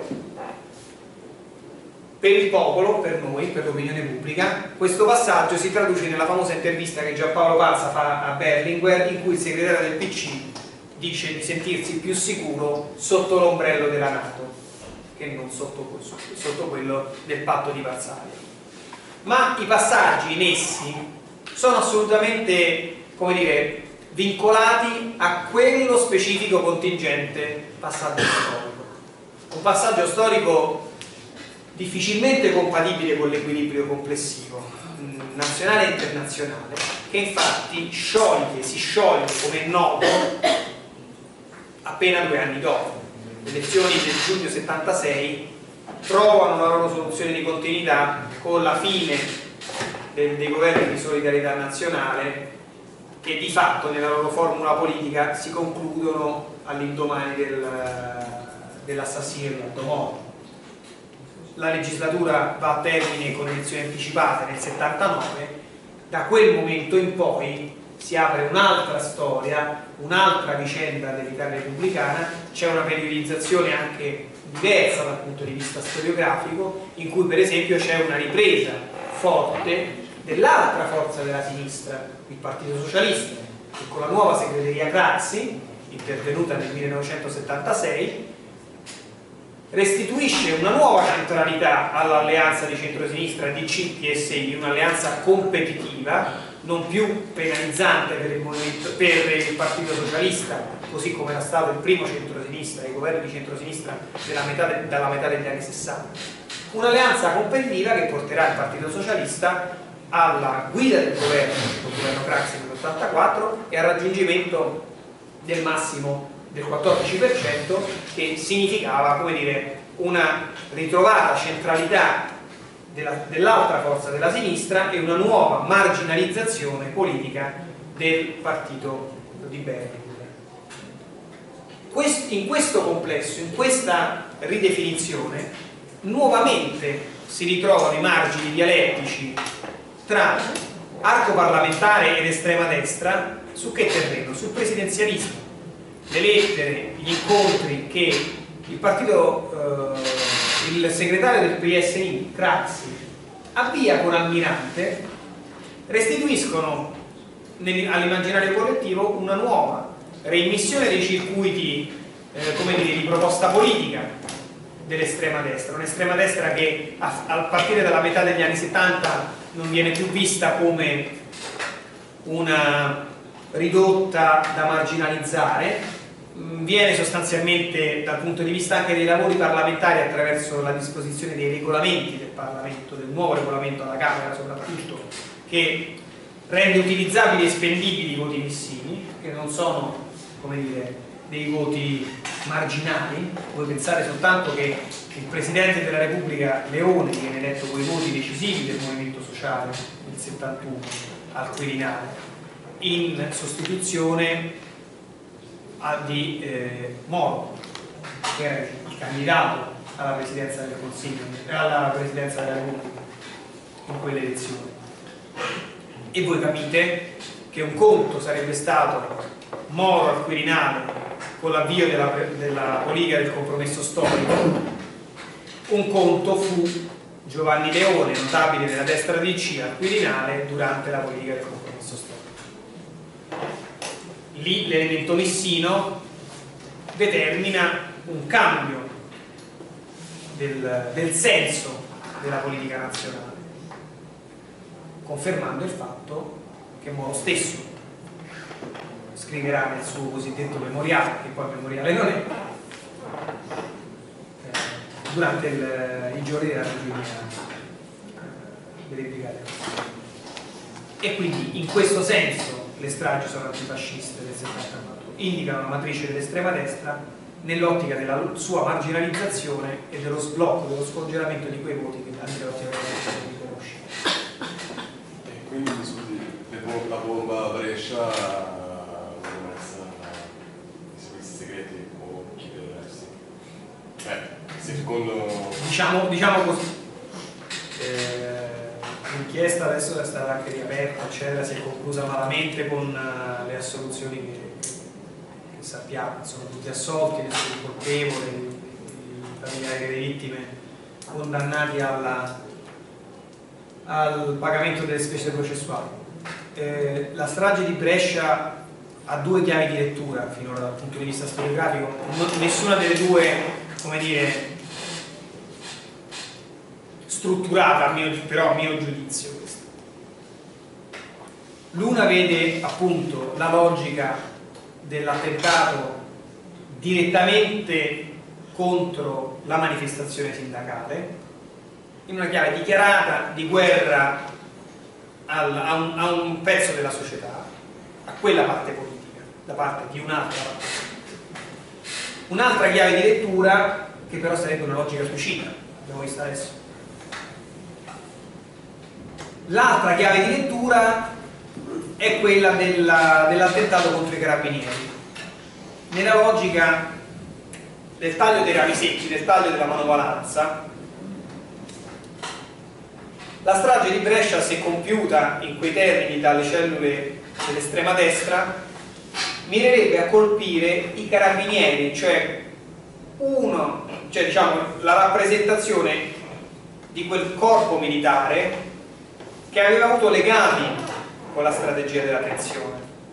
Per il popolo, per noi, per l'opinione pubblica, questo passaggio si traduce nella famosa intervista che Giampaolo Pansa fa a Berlinguer, in cui il segretario del PC dice di sentirsi più sicuro sotto l'ombrello della NATO che non sotto quello del patto di Varsavia. Ma i passaggi in essi sono assolutamente, come dire, vincolati a quello specifico contingente passaggio storico. Un passaggio storico difficilmente compatibile con l'equilibrio complessivo nazionale e internazionale, che infatti si scioglie, come è noto, appena 2 anni dopo. Le elezioni del giugno 76 trovano la loro soluzione di continuità con la fine dei governi di solidarietà nazionale, che di fatto nella loro formula politica si concludono all'indomani dell'assassinio di Aldo Moro. La legislatura va a termine con elezioni anticipate nel 79, da quel momento in poi si apre un'altra storia, un'altra vicenda dell'Italia repubblicana. C'è una periodizzazione anche diversa dal punto di vista storiografico, in cui per esempio c'è una ripresa forte dell'altra forza della sinistra, il Partito Socialista, che con la nuova segreteria Craxi, intervenuta nel 1976, restituisce una nuova centralità all'alleanza di centrosinistra DC-PSI, un'alleanza competitiva, non più penalizzante per il Partito Socialista, così come era stato il primo centrosinistra, i governi di centrosinistra dalla metà degli anni 60. Un'alleanza competitiva che porterà il Partito Socialista alla guida del governo Craxi nell'84 e al raggiungimento del massimo del 14%, che significava, come dire, una ritrovata centralità dell'altra forza della sinistra e una nuova marginalizzazione politica del partito di Berlinguer. In questo complesso, in questa ridefinizione, nuovamente si ritrovano i margini dialettici tra arco parlamentare ed estrema destra. Su che terreno? Sul presidenzialismo. Le lettere, gli incontri che il segretario del PSI, Craxi, avvia con Almirante restituiscono all'immaginario collettivo una nuova reimmissione dei circuiti come dire, di proposta politica dell'estrema destra, un'estrema destra che a partire dalla metà degli anni 70 non viene più vista come una ridotta da marginalizzare, viene sostanzialmente dal punto di vista anche dei lavori parlamentari attraverso la disposizione dei regolamenti del Parlamento, del nuovo regolamento alla Camera soprattutto, che rende utilizzabili e spendibili i voti missimi, che non sono, come dire, dei voti marginali. Voi pensate soltanto che il Presidente della Repubblica Leone viene eletto con i voti decisivi del Movimento Sociale nel 71 al Quirinale, in sostituzione di Moro, che era il candidato alla Presidenza del Consiglio, alla Presidenza della Repubblica in quelle elezioni. E voi capite che un conto sarebbe stato Moro al Quirinale con l'avvio della politica del compromesso storico, un conto fu Giovanni Leone, notabile della destra DC, al Quirinale durante la politica del compromesso storico. Lì l'elemento missino determina un cambio del senso della politica nazionale, confermando il fatto che Moro stesso scriverà nel suo cosiddetto memoriale, che poi memoriale non è, durante i giorni della ragione delle brigate. E quindi in questo senso le stragi sono antifasciste del 74, indicano la matrice dell'estrema destra nell'ottica della sua marginalizzazione e dello sblocco, dello scongelamento di quei voti che Andreotti aveva riconosciuto. E quindi la bomba Brescia non essere i servizi segreti o chi deve essere? Secondo... Diciamo così. L'inchiesta adesso è stata anche riaperta, eccetera, si è conclusa malamente con le assoluzioni che sappiamo, sono tutti assolti, nessuno colpevole, i familiari delle vittime condannati al pagamento delle spese processuali. La strage di Brescia ha due chiavi di lettura finora dal punto di vista storiografico, nessuna delle due, come dire, strutturata, però a mio giudizio. L'una vede appunto la logica dell'attentato direttamente contro la manifestazione sindacale, in una chiave dichiarata di guerra a un pezzo della società, a quella parte politica, da parte di un'altra parte. Un'altra chiave di lettura che però sarebbe una logica suicida, abbiamo visto adesso. L'altra chiave di lettura è quella dell'attentato contro i carabinieri, nella logica del taglio dei rami secchi, del taglio della manovalanza. La strage di Brescia, se compiuta in quei termini dalle cellule dell'estrema destra, mirerebbe a colpire i carabinieri, cioè diciamo, la rappresentazione di quel corpo militare che aveva avuto legami con la strategia della tensione.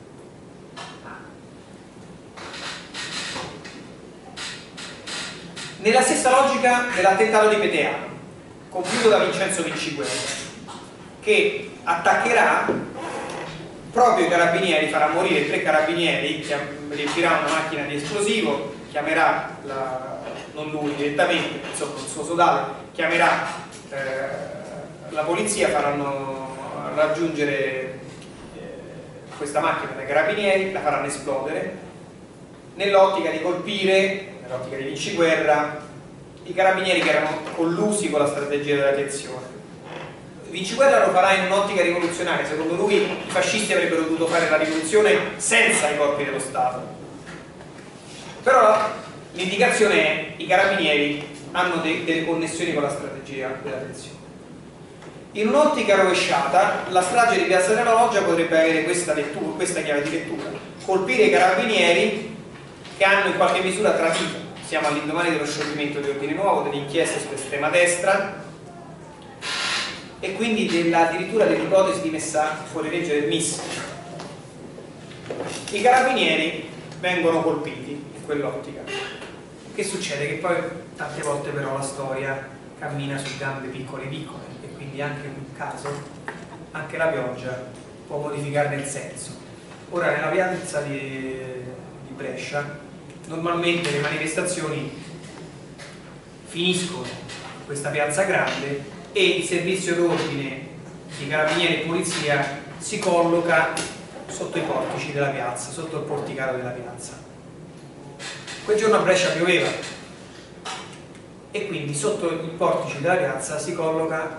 Nella stessa logica dell'attentato di Peteano, compiuto da Vincenzo Vinciguerra, che attaccherà proprio i carabinieri, farà morire 3 carabinieri, riempirà una macchina di esplosivo, chiamerà, non lui direttamente, insomma il suo sodale, chiamerà la polizia, faranno raggiungere questa macchina dai carabinieri, la faranno esplodere, nell'ottica di colpire, nell'ottica di Vinciguerra, i carabinieri che erano collusi con la strategia della tensione. Vinciguerra lo farà in un'ottica rivoluzionaria, secondo lui i fascisti avrebbero dovuto fare la rivoluzione senza i corpi dello Stato. Però l'indicazione è che i carabinieri hanno delle connessioni con la strategia della tensione. In un'ottica rovesciata, la strage di Piazza della Loggia potrebbe avere questa chiave di lettura: colpire i carabinieri che hanno in qualche misura tradito. Siamo all'indomani dello scioglimento di Ordine Nuovo, dell'inchiesta sull'estrema destra, e quindi addirittura dell'ipotesi di messa fuori legge del MIS. I carabinieri vengono colpiti in quell'ottica. Che succede? Che poi tante volte però la storia cammina su gambe piccole piccole e quindi anche in un caso, anche la pioggia può modificarne il senso. Ora nella piazza di Brescia normalmente le manifestazioni finiscono in questa piazza grande e il servizio d'ordine di carabinieri e polizia si colloca sotto i portici della piazza, sotto il porticato della piazza. Quel giorno a Brescia pioveva e quindi sotto i portici della piazza si collocano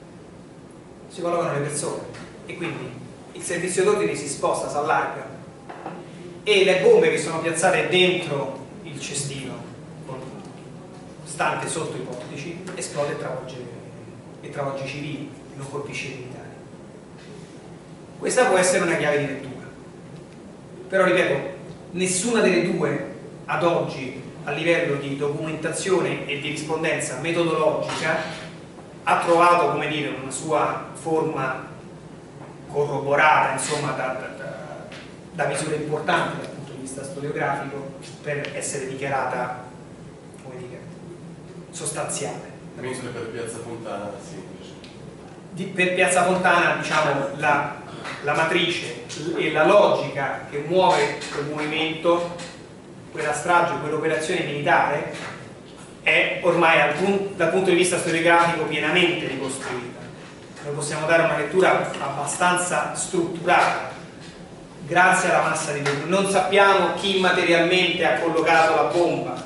le persone e quindi il servizio d'ordine si sposta, si allarga e le bombe che sono piazzate dentro il cestino stante sotto i portici esplode e travolge i civili, non colpisce i militari. Questa può essere una chiave di lettura, però ripeto, nessuna delle due ad oggi a livello di documentazione e di rispondenza metodologica ha trovato, come dire, una sua forma corroborata, insomma, da misure importanti dal punto di vista storiografico per essere dichiarata, come dire, sostanziale. Misure per Piazza Fontana, sì. Per Piazza Fontana, diciamo, la matrice e la logica che muove quel movimento, quella strage, quell'operazione militare è ormai dal punto di vista storiografico pienamente ricostruita. Noi possiamo dare una lettura abbastanza strutturata grazie alla massa di documenti. Non sappiamo chi materialmente ha collocato la bomba,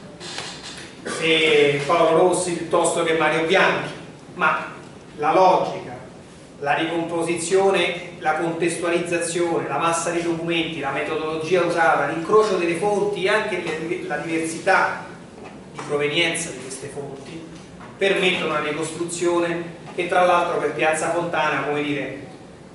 se Paolo Rossi piuttosto che Mario Bianchi, ma la logica, la ricomposizione, la contestualizzazione, la massa di documenti, la metodologia usata, l'incrocio delle fonti e anche la diversità di provenienza di queste fonti permettono una ricostruzione che tra l'altro per Piazza Fontana, come dire,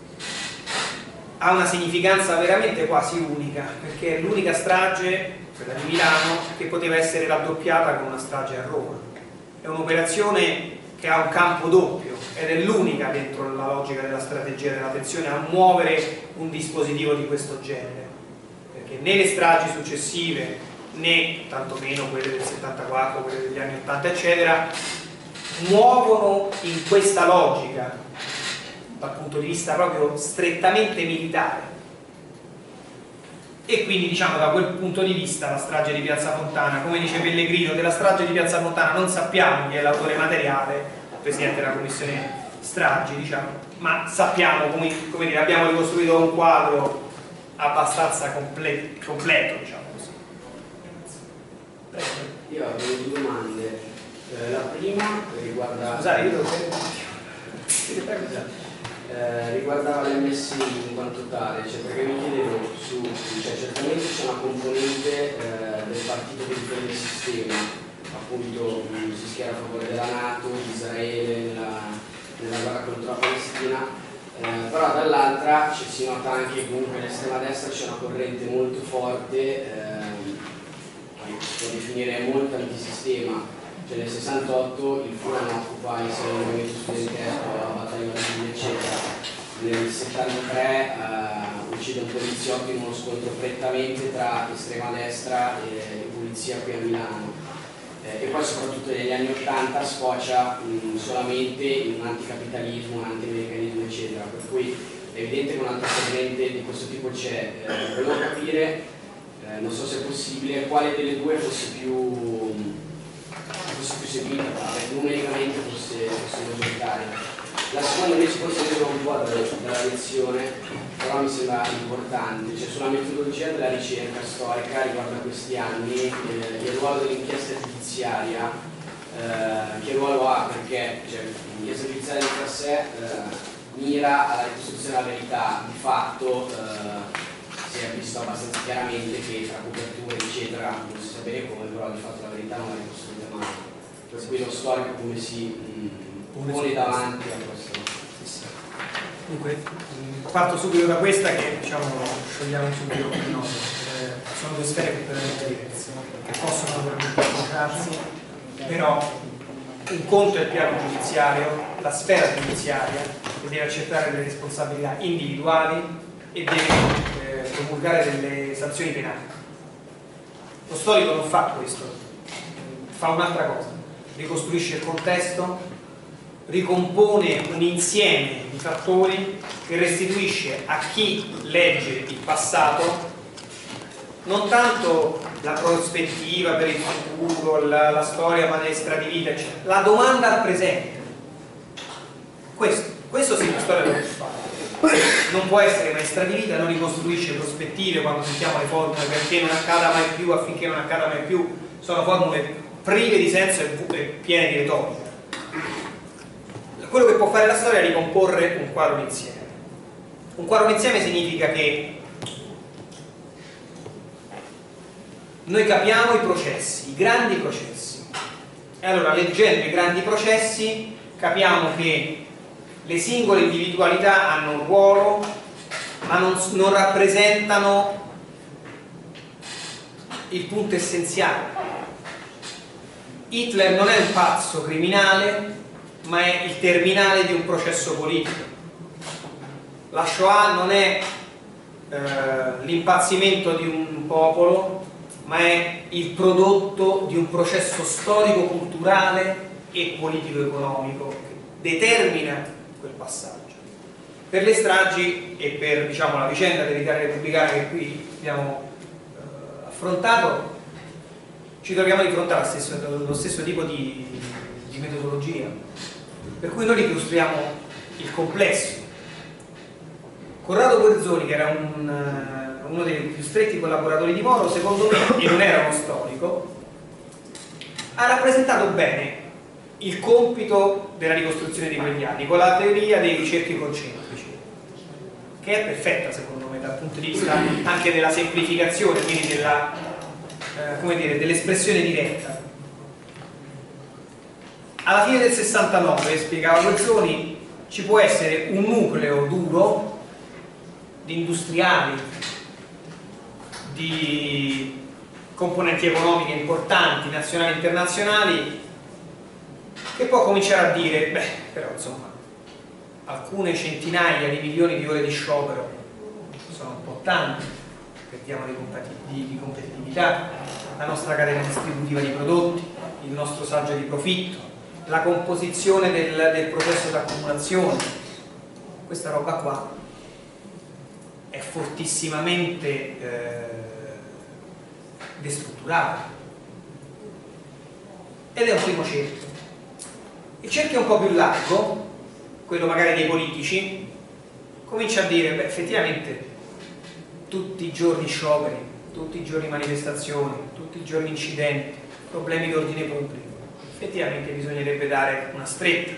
ha una significanza veramente quasi unica, perché è l'unica strage, quella di Milano, che poteva essere raddoppiata con una strage a Roma. È un'operazione che ha un campo doppio ed è l'unica dentro la logica della strategia della tensione a muovere un dispositivo di questo genere, perché né le stragi successive né tantomeno quelle del 74, quelle degli anni 80 eccetera muovono in questa logica dal punto di vista proprio strettamente militare. E quindi, diciamo, da quel punto di vista la strage di Piazza Fontana, come dice Pellegrino, della strage di Piazza Fontana non sappiamo chi è l'autore materiale, il presidente della commissione stragi, diciamo, ma sappiamo, come dire, abbiamo ricostruito un quadro abbastanza completo, diciamo così. Prego. Io avevo due domande. La prima riguarda... Scusate, io devo riguardava l'MSI in quanto tale, cioè perché mi chiedevo cioè certamente c'è una componente del partito che difende il sistema, appunto si schiera a favore della NATO, di Israele nella guerra contro la Palestina, però dall'altra si nota anche che comunque nell'estrema destra c'è una corrente molto forte, che si può definire molto antisistema. Cioè nel 68 il Furan occupa insieme al movimento studentesco, la battaglia Brasile eccetera, nel 73 uccide un poliziotto in uno scontro prettamente tra estrema destra e polizia qui a Milano, e poi soprattutto negli anni 80 sfocia solamente in un anticapitalismo, un anti-americanismo eccetera, per cui è evidente che un'altra corrente di questo tipo c'è. Volevo capire, non so se è possibile, quale delle due fosse più seguita, numericamente fosse maggioritaria. La seconda invece forse deriva un po' dalla lezione, però mi sembra importante, cioè sulla metodologia della ricerca storica riguardo a questi anni, il ruolo dell'inchiesta giudiziaria, che ruolo ha, perché cioè, l'inchiesta giudiziaria di per sé mira alla ricostruzione della verità, di fatto si è visto abbastanza chiaramente che tra coperture eccetera non si sa bene come, però di fatto la verità non la ricostruita mai. Per cui lo storico come si pone davanti a questo. Dunque, parto subito da questa che, diciamo, sciogliamo subito come noto. Sono due sfere completamente diverse, che possono naturalmente incrociarsi, però un conto è il piano giudiziario, la sfera giudiziaria, che deve accettare le responsabilità individuali e deve promulgare delle sanzioni penali. Lo storico non fa questo, fa un'altra cosa, ricostruisce il contesto, ricompone un insieme di fattori che restituisce a chi legge il passato non tanto la prospettiva per il futuro, la storia maestra di vita, eccetera, la domanda al presente. Questo sì, la storia lo può fare. Non può essere maestra di vita, non ricostruisce prospettive quando sentiamo le formule perché non accada mai più, affinché non accada mai più, sono formule prive di senso e piene di retorica. Quello che può fare la storia è ricomporre un quadro d'insieme. Un quadro d'insieme significa che noi capiamo i processi, i grandi processi, e allora leggendo i grandi processi capiamo che le singole individualità hanno un ruolo ma non rappresentano il punto essenziale. Hitler non è un pazzo criminale ma è il terminale di un processo politico. La Shoah non è l'impazzimento di un popolo ma è il prodotto di un processo storico-culturale e politico-economico che determina quel passaggio. Per le stragi e per, diciamo, la vicenda dell'Italia repubblicana che qui abbiamo affrontato, ci troviamo di fronte allo stesso tipo di metodologia, per cui noi ricostruiamo il complesso. Corrado Guerzoni, che era uno dei più stretti collaboratori di Moro, secondo me, e non era uno storico, ha rappresentato bene il compito della ricostruzione di quegli anni con la teoria dei cerchi concentrici, che è perfetta secondo me dal punto di vista anche della semplificazione, quindi dell'espressione diretta. Alla fine del 69, spiegava Guerzoni, ci può essere un nucleo duro di industriali, di componenti economiche importanti, nazionali e internazionali, che può cominciare a dire, beh, però insomma, alcune centinaia di milioni di ore di sciopero sono un po' tante, perdiamo di competitività, la nostra catena distributiva di prodotti, il nostro saggio di profitto, la composizione del processo di accumulazione, questa roba qua è fortissimamente destrutturata ed è un primo cerchio. Il cerchio un po' più largo, quello magari dei politici, comincia a dire, beh, effettivamente tutti i giorni scioperi, tutti i giorni manifestazioni, tutti i giorni incidenti, problemi di ordine pubblico, effettivamente bisognerebbe dare una stretta.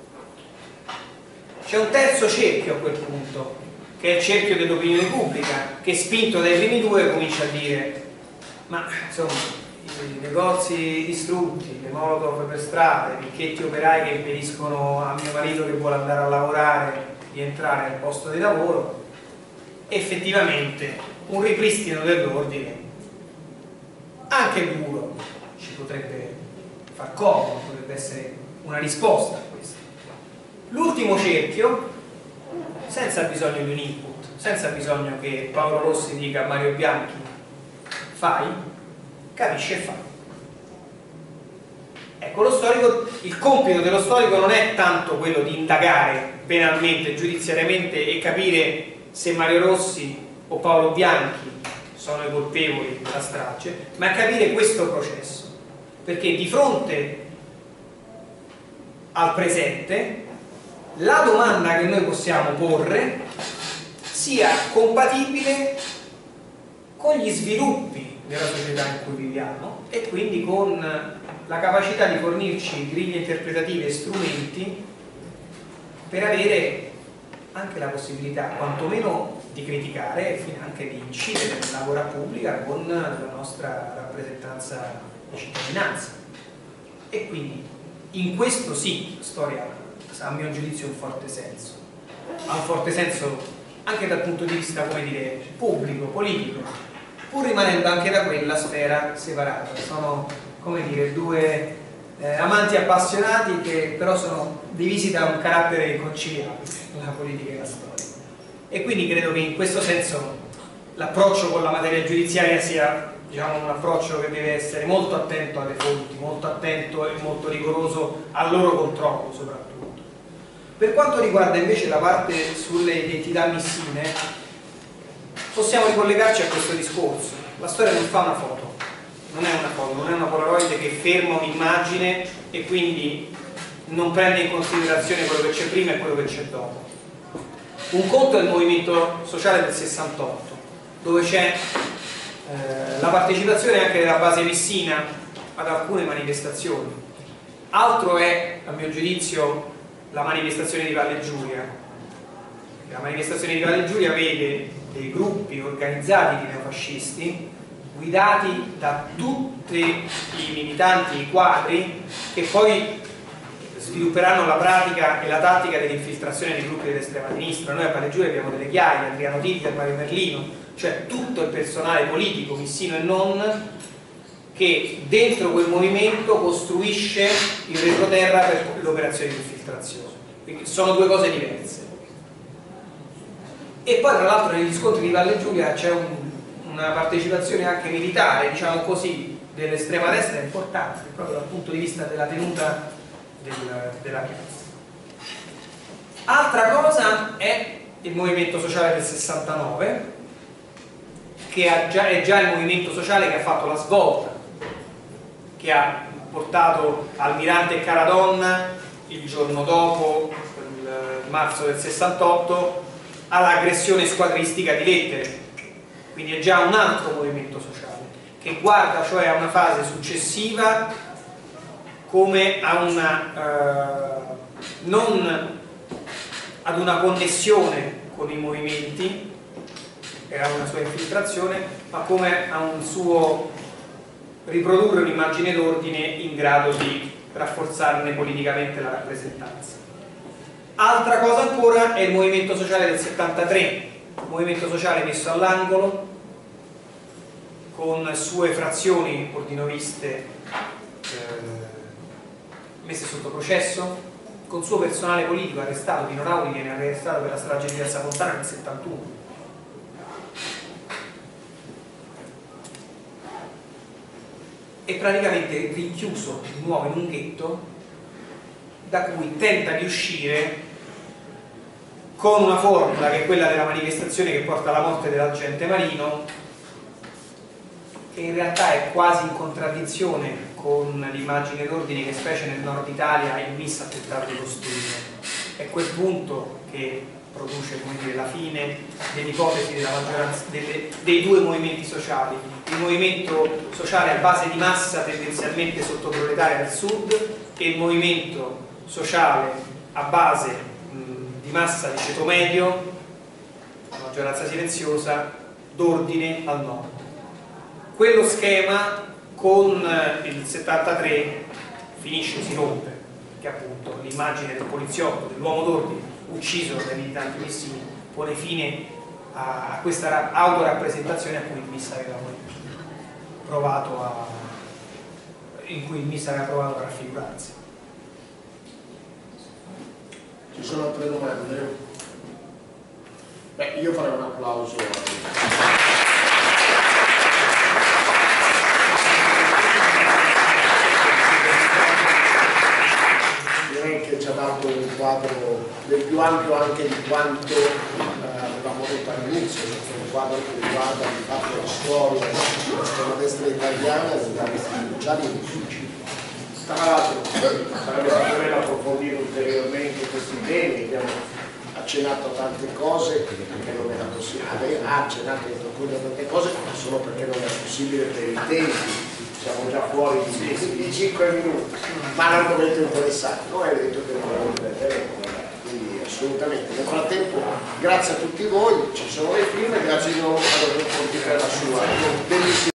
C'è un terzo cerchio a quel punto, che è il cerchio dell'opinione pubblica, che spinto dai primi due comincia a dire, ma insomma, i negozi distrutti, le molotov per strada, i picchetti operai che impediscono a mio marito che vuole andare a lavorare di entrare al posto di lavoro, effettivamente un ripristino dell'ordine anche duro ci potrebbe far comodo, potrebbe essere una risposta a questo. L'ultimo cerchio, senza bisogno di un input, senza bisogno che Paolo Rossi dica a Mario Bianchi fai, capisce e fa. Ecco, lo storico, il compito dello storico non è tanto quello di indagare penalmente, giudiziariamente e capire se Mario Rossi o Paolo Bianchi sono i colpevoli della strage, ma capire questo processo, perché di fronte al presente la domanda che noi possiamo porre sia compatibile con gli sviluppi della società in cui viviamo e quindi con la capacità di fornirci griglie interpretative e strumenti per avere anche la possibilità quantomeno di criticare e anche di incidere nella lavora pubblica con la nostra rappresentanza di cittadinanza. E quindi in questo sì la storia a mio giudizio ha un forte senso, ha un forte senso anche dal punto di vista, come dire, pubblico, politico, pur rimanendo anche da quella sfera separata. Sono, come dire, due amanti appassionati che però sono divisi da un carattere inconciliabile, la politica e la storia. E quindi credo che in questo senso l'approccio con la materia giudiziaria sia, diciamo, un approccio che deve essere molto attento alle fonti, molto attento e molto rigoroso al loro controllo soprattutto. Per quanto riguarda invece la parte sulle identità missine, possiamo ricollegarci a questo discorso. La storia non fa una foto, non è una foto, non è una Polaroid che ferma un'immagine e quindi non prende in considerazione quello che c'è prima e quello che c'è dopo. Un conto è il movimento sociale del 68, dove c'è la partecipazione anche della base messina ad alcune manifestazioni. Altro è, a mio giudizio, la manifestazione di Valle Giulia. La manifestazione di Valle Giulia vede dei gruppi organizzati di neofascisti guidati da tutti i militanti, i quadri, che poi svilupperanno la pratica e la tattica dell'infiltrazione dei gruppi dell'estrema sinistra. Noi a Valle Giulia abbiamo delle Chiaie, Adriano Titti, Mario Merlino, cioè tutto il personale politico, missino e non, che dentro quel movimento costruisce il retroterra per l'operazione di infiltrazione. Quindi sono due cose diverse. E poi tra l'altro negli scontri di Valle Giulia c'è una partecipazione anche militare, diciamo così, dell'estrema destra importante, proprio dal punto di vista della tenuta della piazza. Altra cosa è il movimento sociale del 69, che è già il movimento sociale che ha fatto la svolta, che ha portato Almirante e Caradonna il giorno dopo, il marzo del 68, all'aggressione squadristica di Lettere. Quindi è già un altro movimento sociale che guarda cioè a una fase successiva come a una non ad una connessione con i movimenti e a una sua infiltrazione, ma come a un suo riprodurre un'immagine d'ordine in grado di rafforzarne politicamente la rappresentanza. Altra cosa ancora è il movimento sociale del 73, movimento sociale messo all'angolo con sue frazioni ordinoviste messe sotto processo, con suo personale politico arrestato. Pino Rauli viene arrestato per la strage di Piazza Fontana nel 71. E praticamente rinchiuso di nuovo in un ghetto da cui tenta di uscire con una formula che è quella della manifestazione che porta alla morte dell'agente Marino, che in realtà è quasi in contraddizione con l'immagine d'ordine che specie nel nord Italia il MIS ha tentato di costruire. È quel punto che produce, come dire, la fine dell'ipotesi della maggioranza dei due movimenti sociali, il movimento sociale a base di massa tendenzialmente sottoproletaria al sud e il movimento sociale a base di massa di ceto medio, la maggioranza silenziosa, d'ordine al nord. Quello schema con il 73 finisce, si rompe, perché appunto l'immagine del poliziotto, dell'uomo d'ordine ucciso dai militanti messini pone fine a questa autorappresentazione a cui il MIS aveva provato in cui il MIS aveva provato a raffigurarsi. Ci sono altre domande? Beh, io farei un applauso direi che ci ha dato un quadro del più ampio anche di quanto avevamo detto all'inizio, un quadro che riguarda di fatto la storia della destra italiana e degli anni sociali. Tra l'altro sarebbe stato bello approfondire ulteriormente questi temi, abbiamo accennato a tante cose perché non era possibile, ha accennato a tante cose solo perché non è possibile per i tempi, siamo già fuori di 5 minuti, ma l'argomento è interessante, non è detto che non lo ripeteremo, quindi assolutamente. Nel frattempo grazie a tutti voi, ci sono le firme, grazie di nuovo per la sua bellissima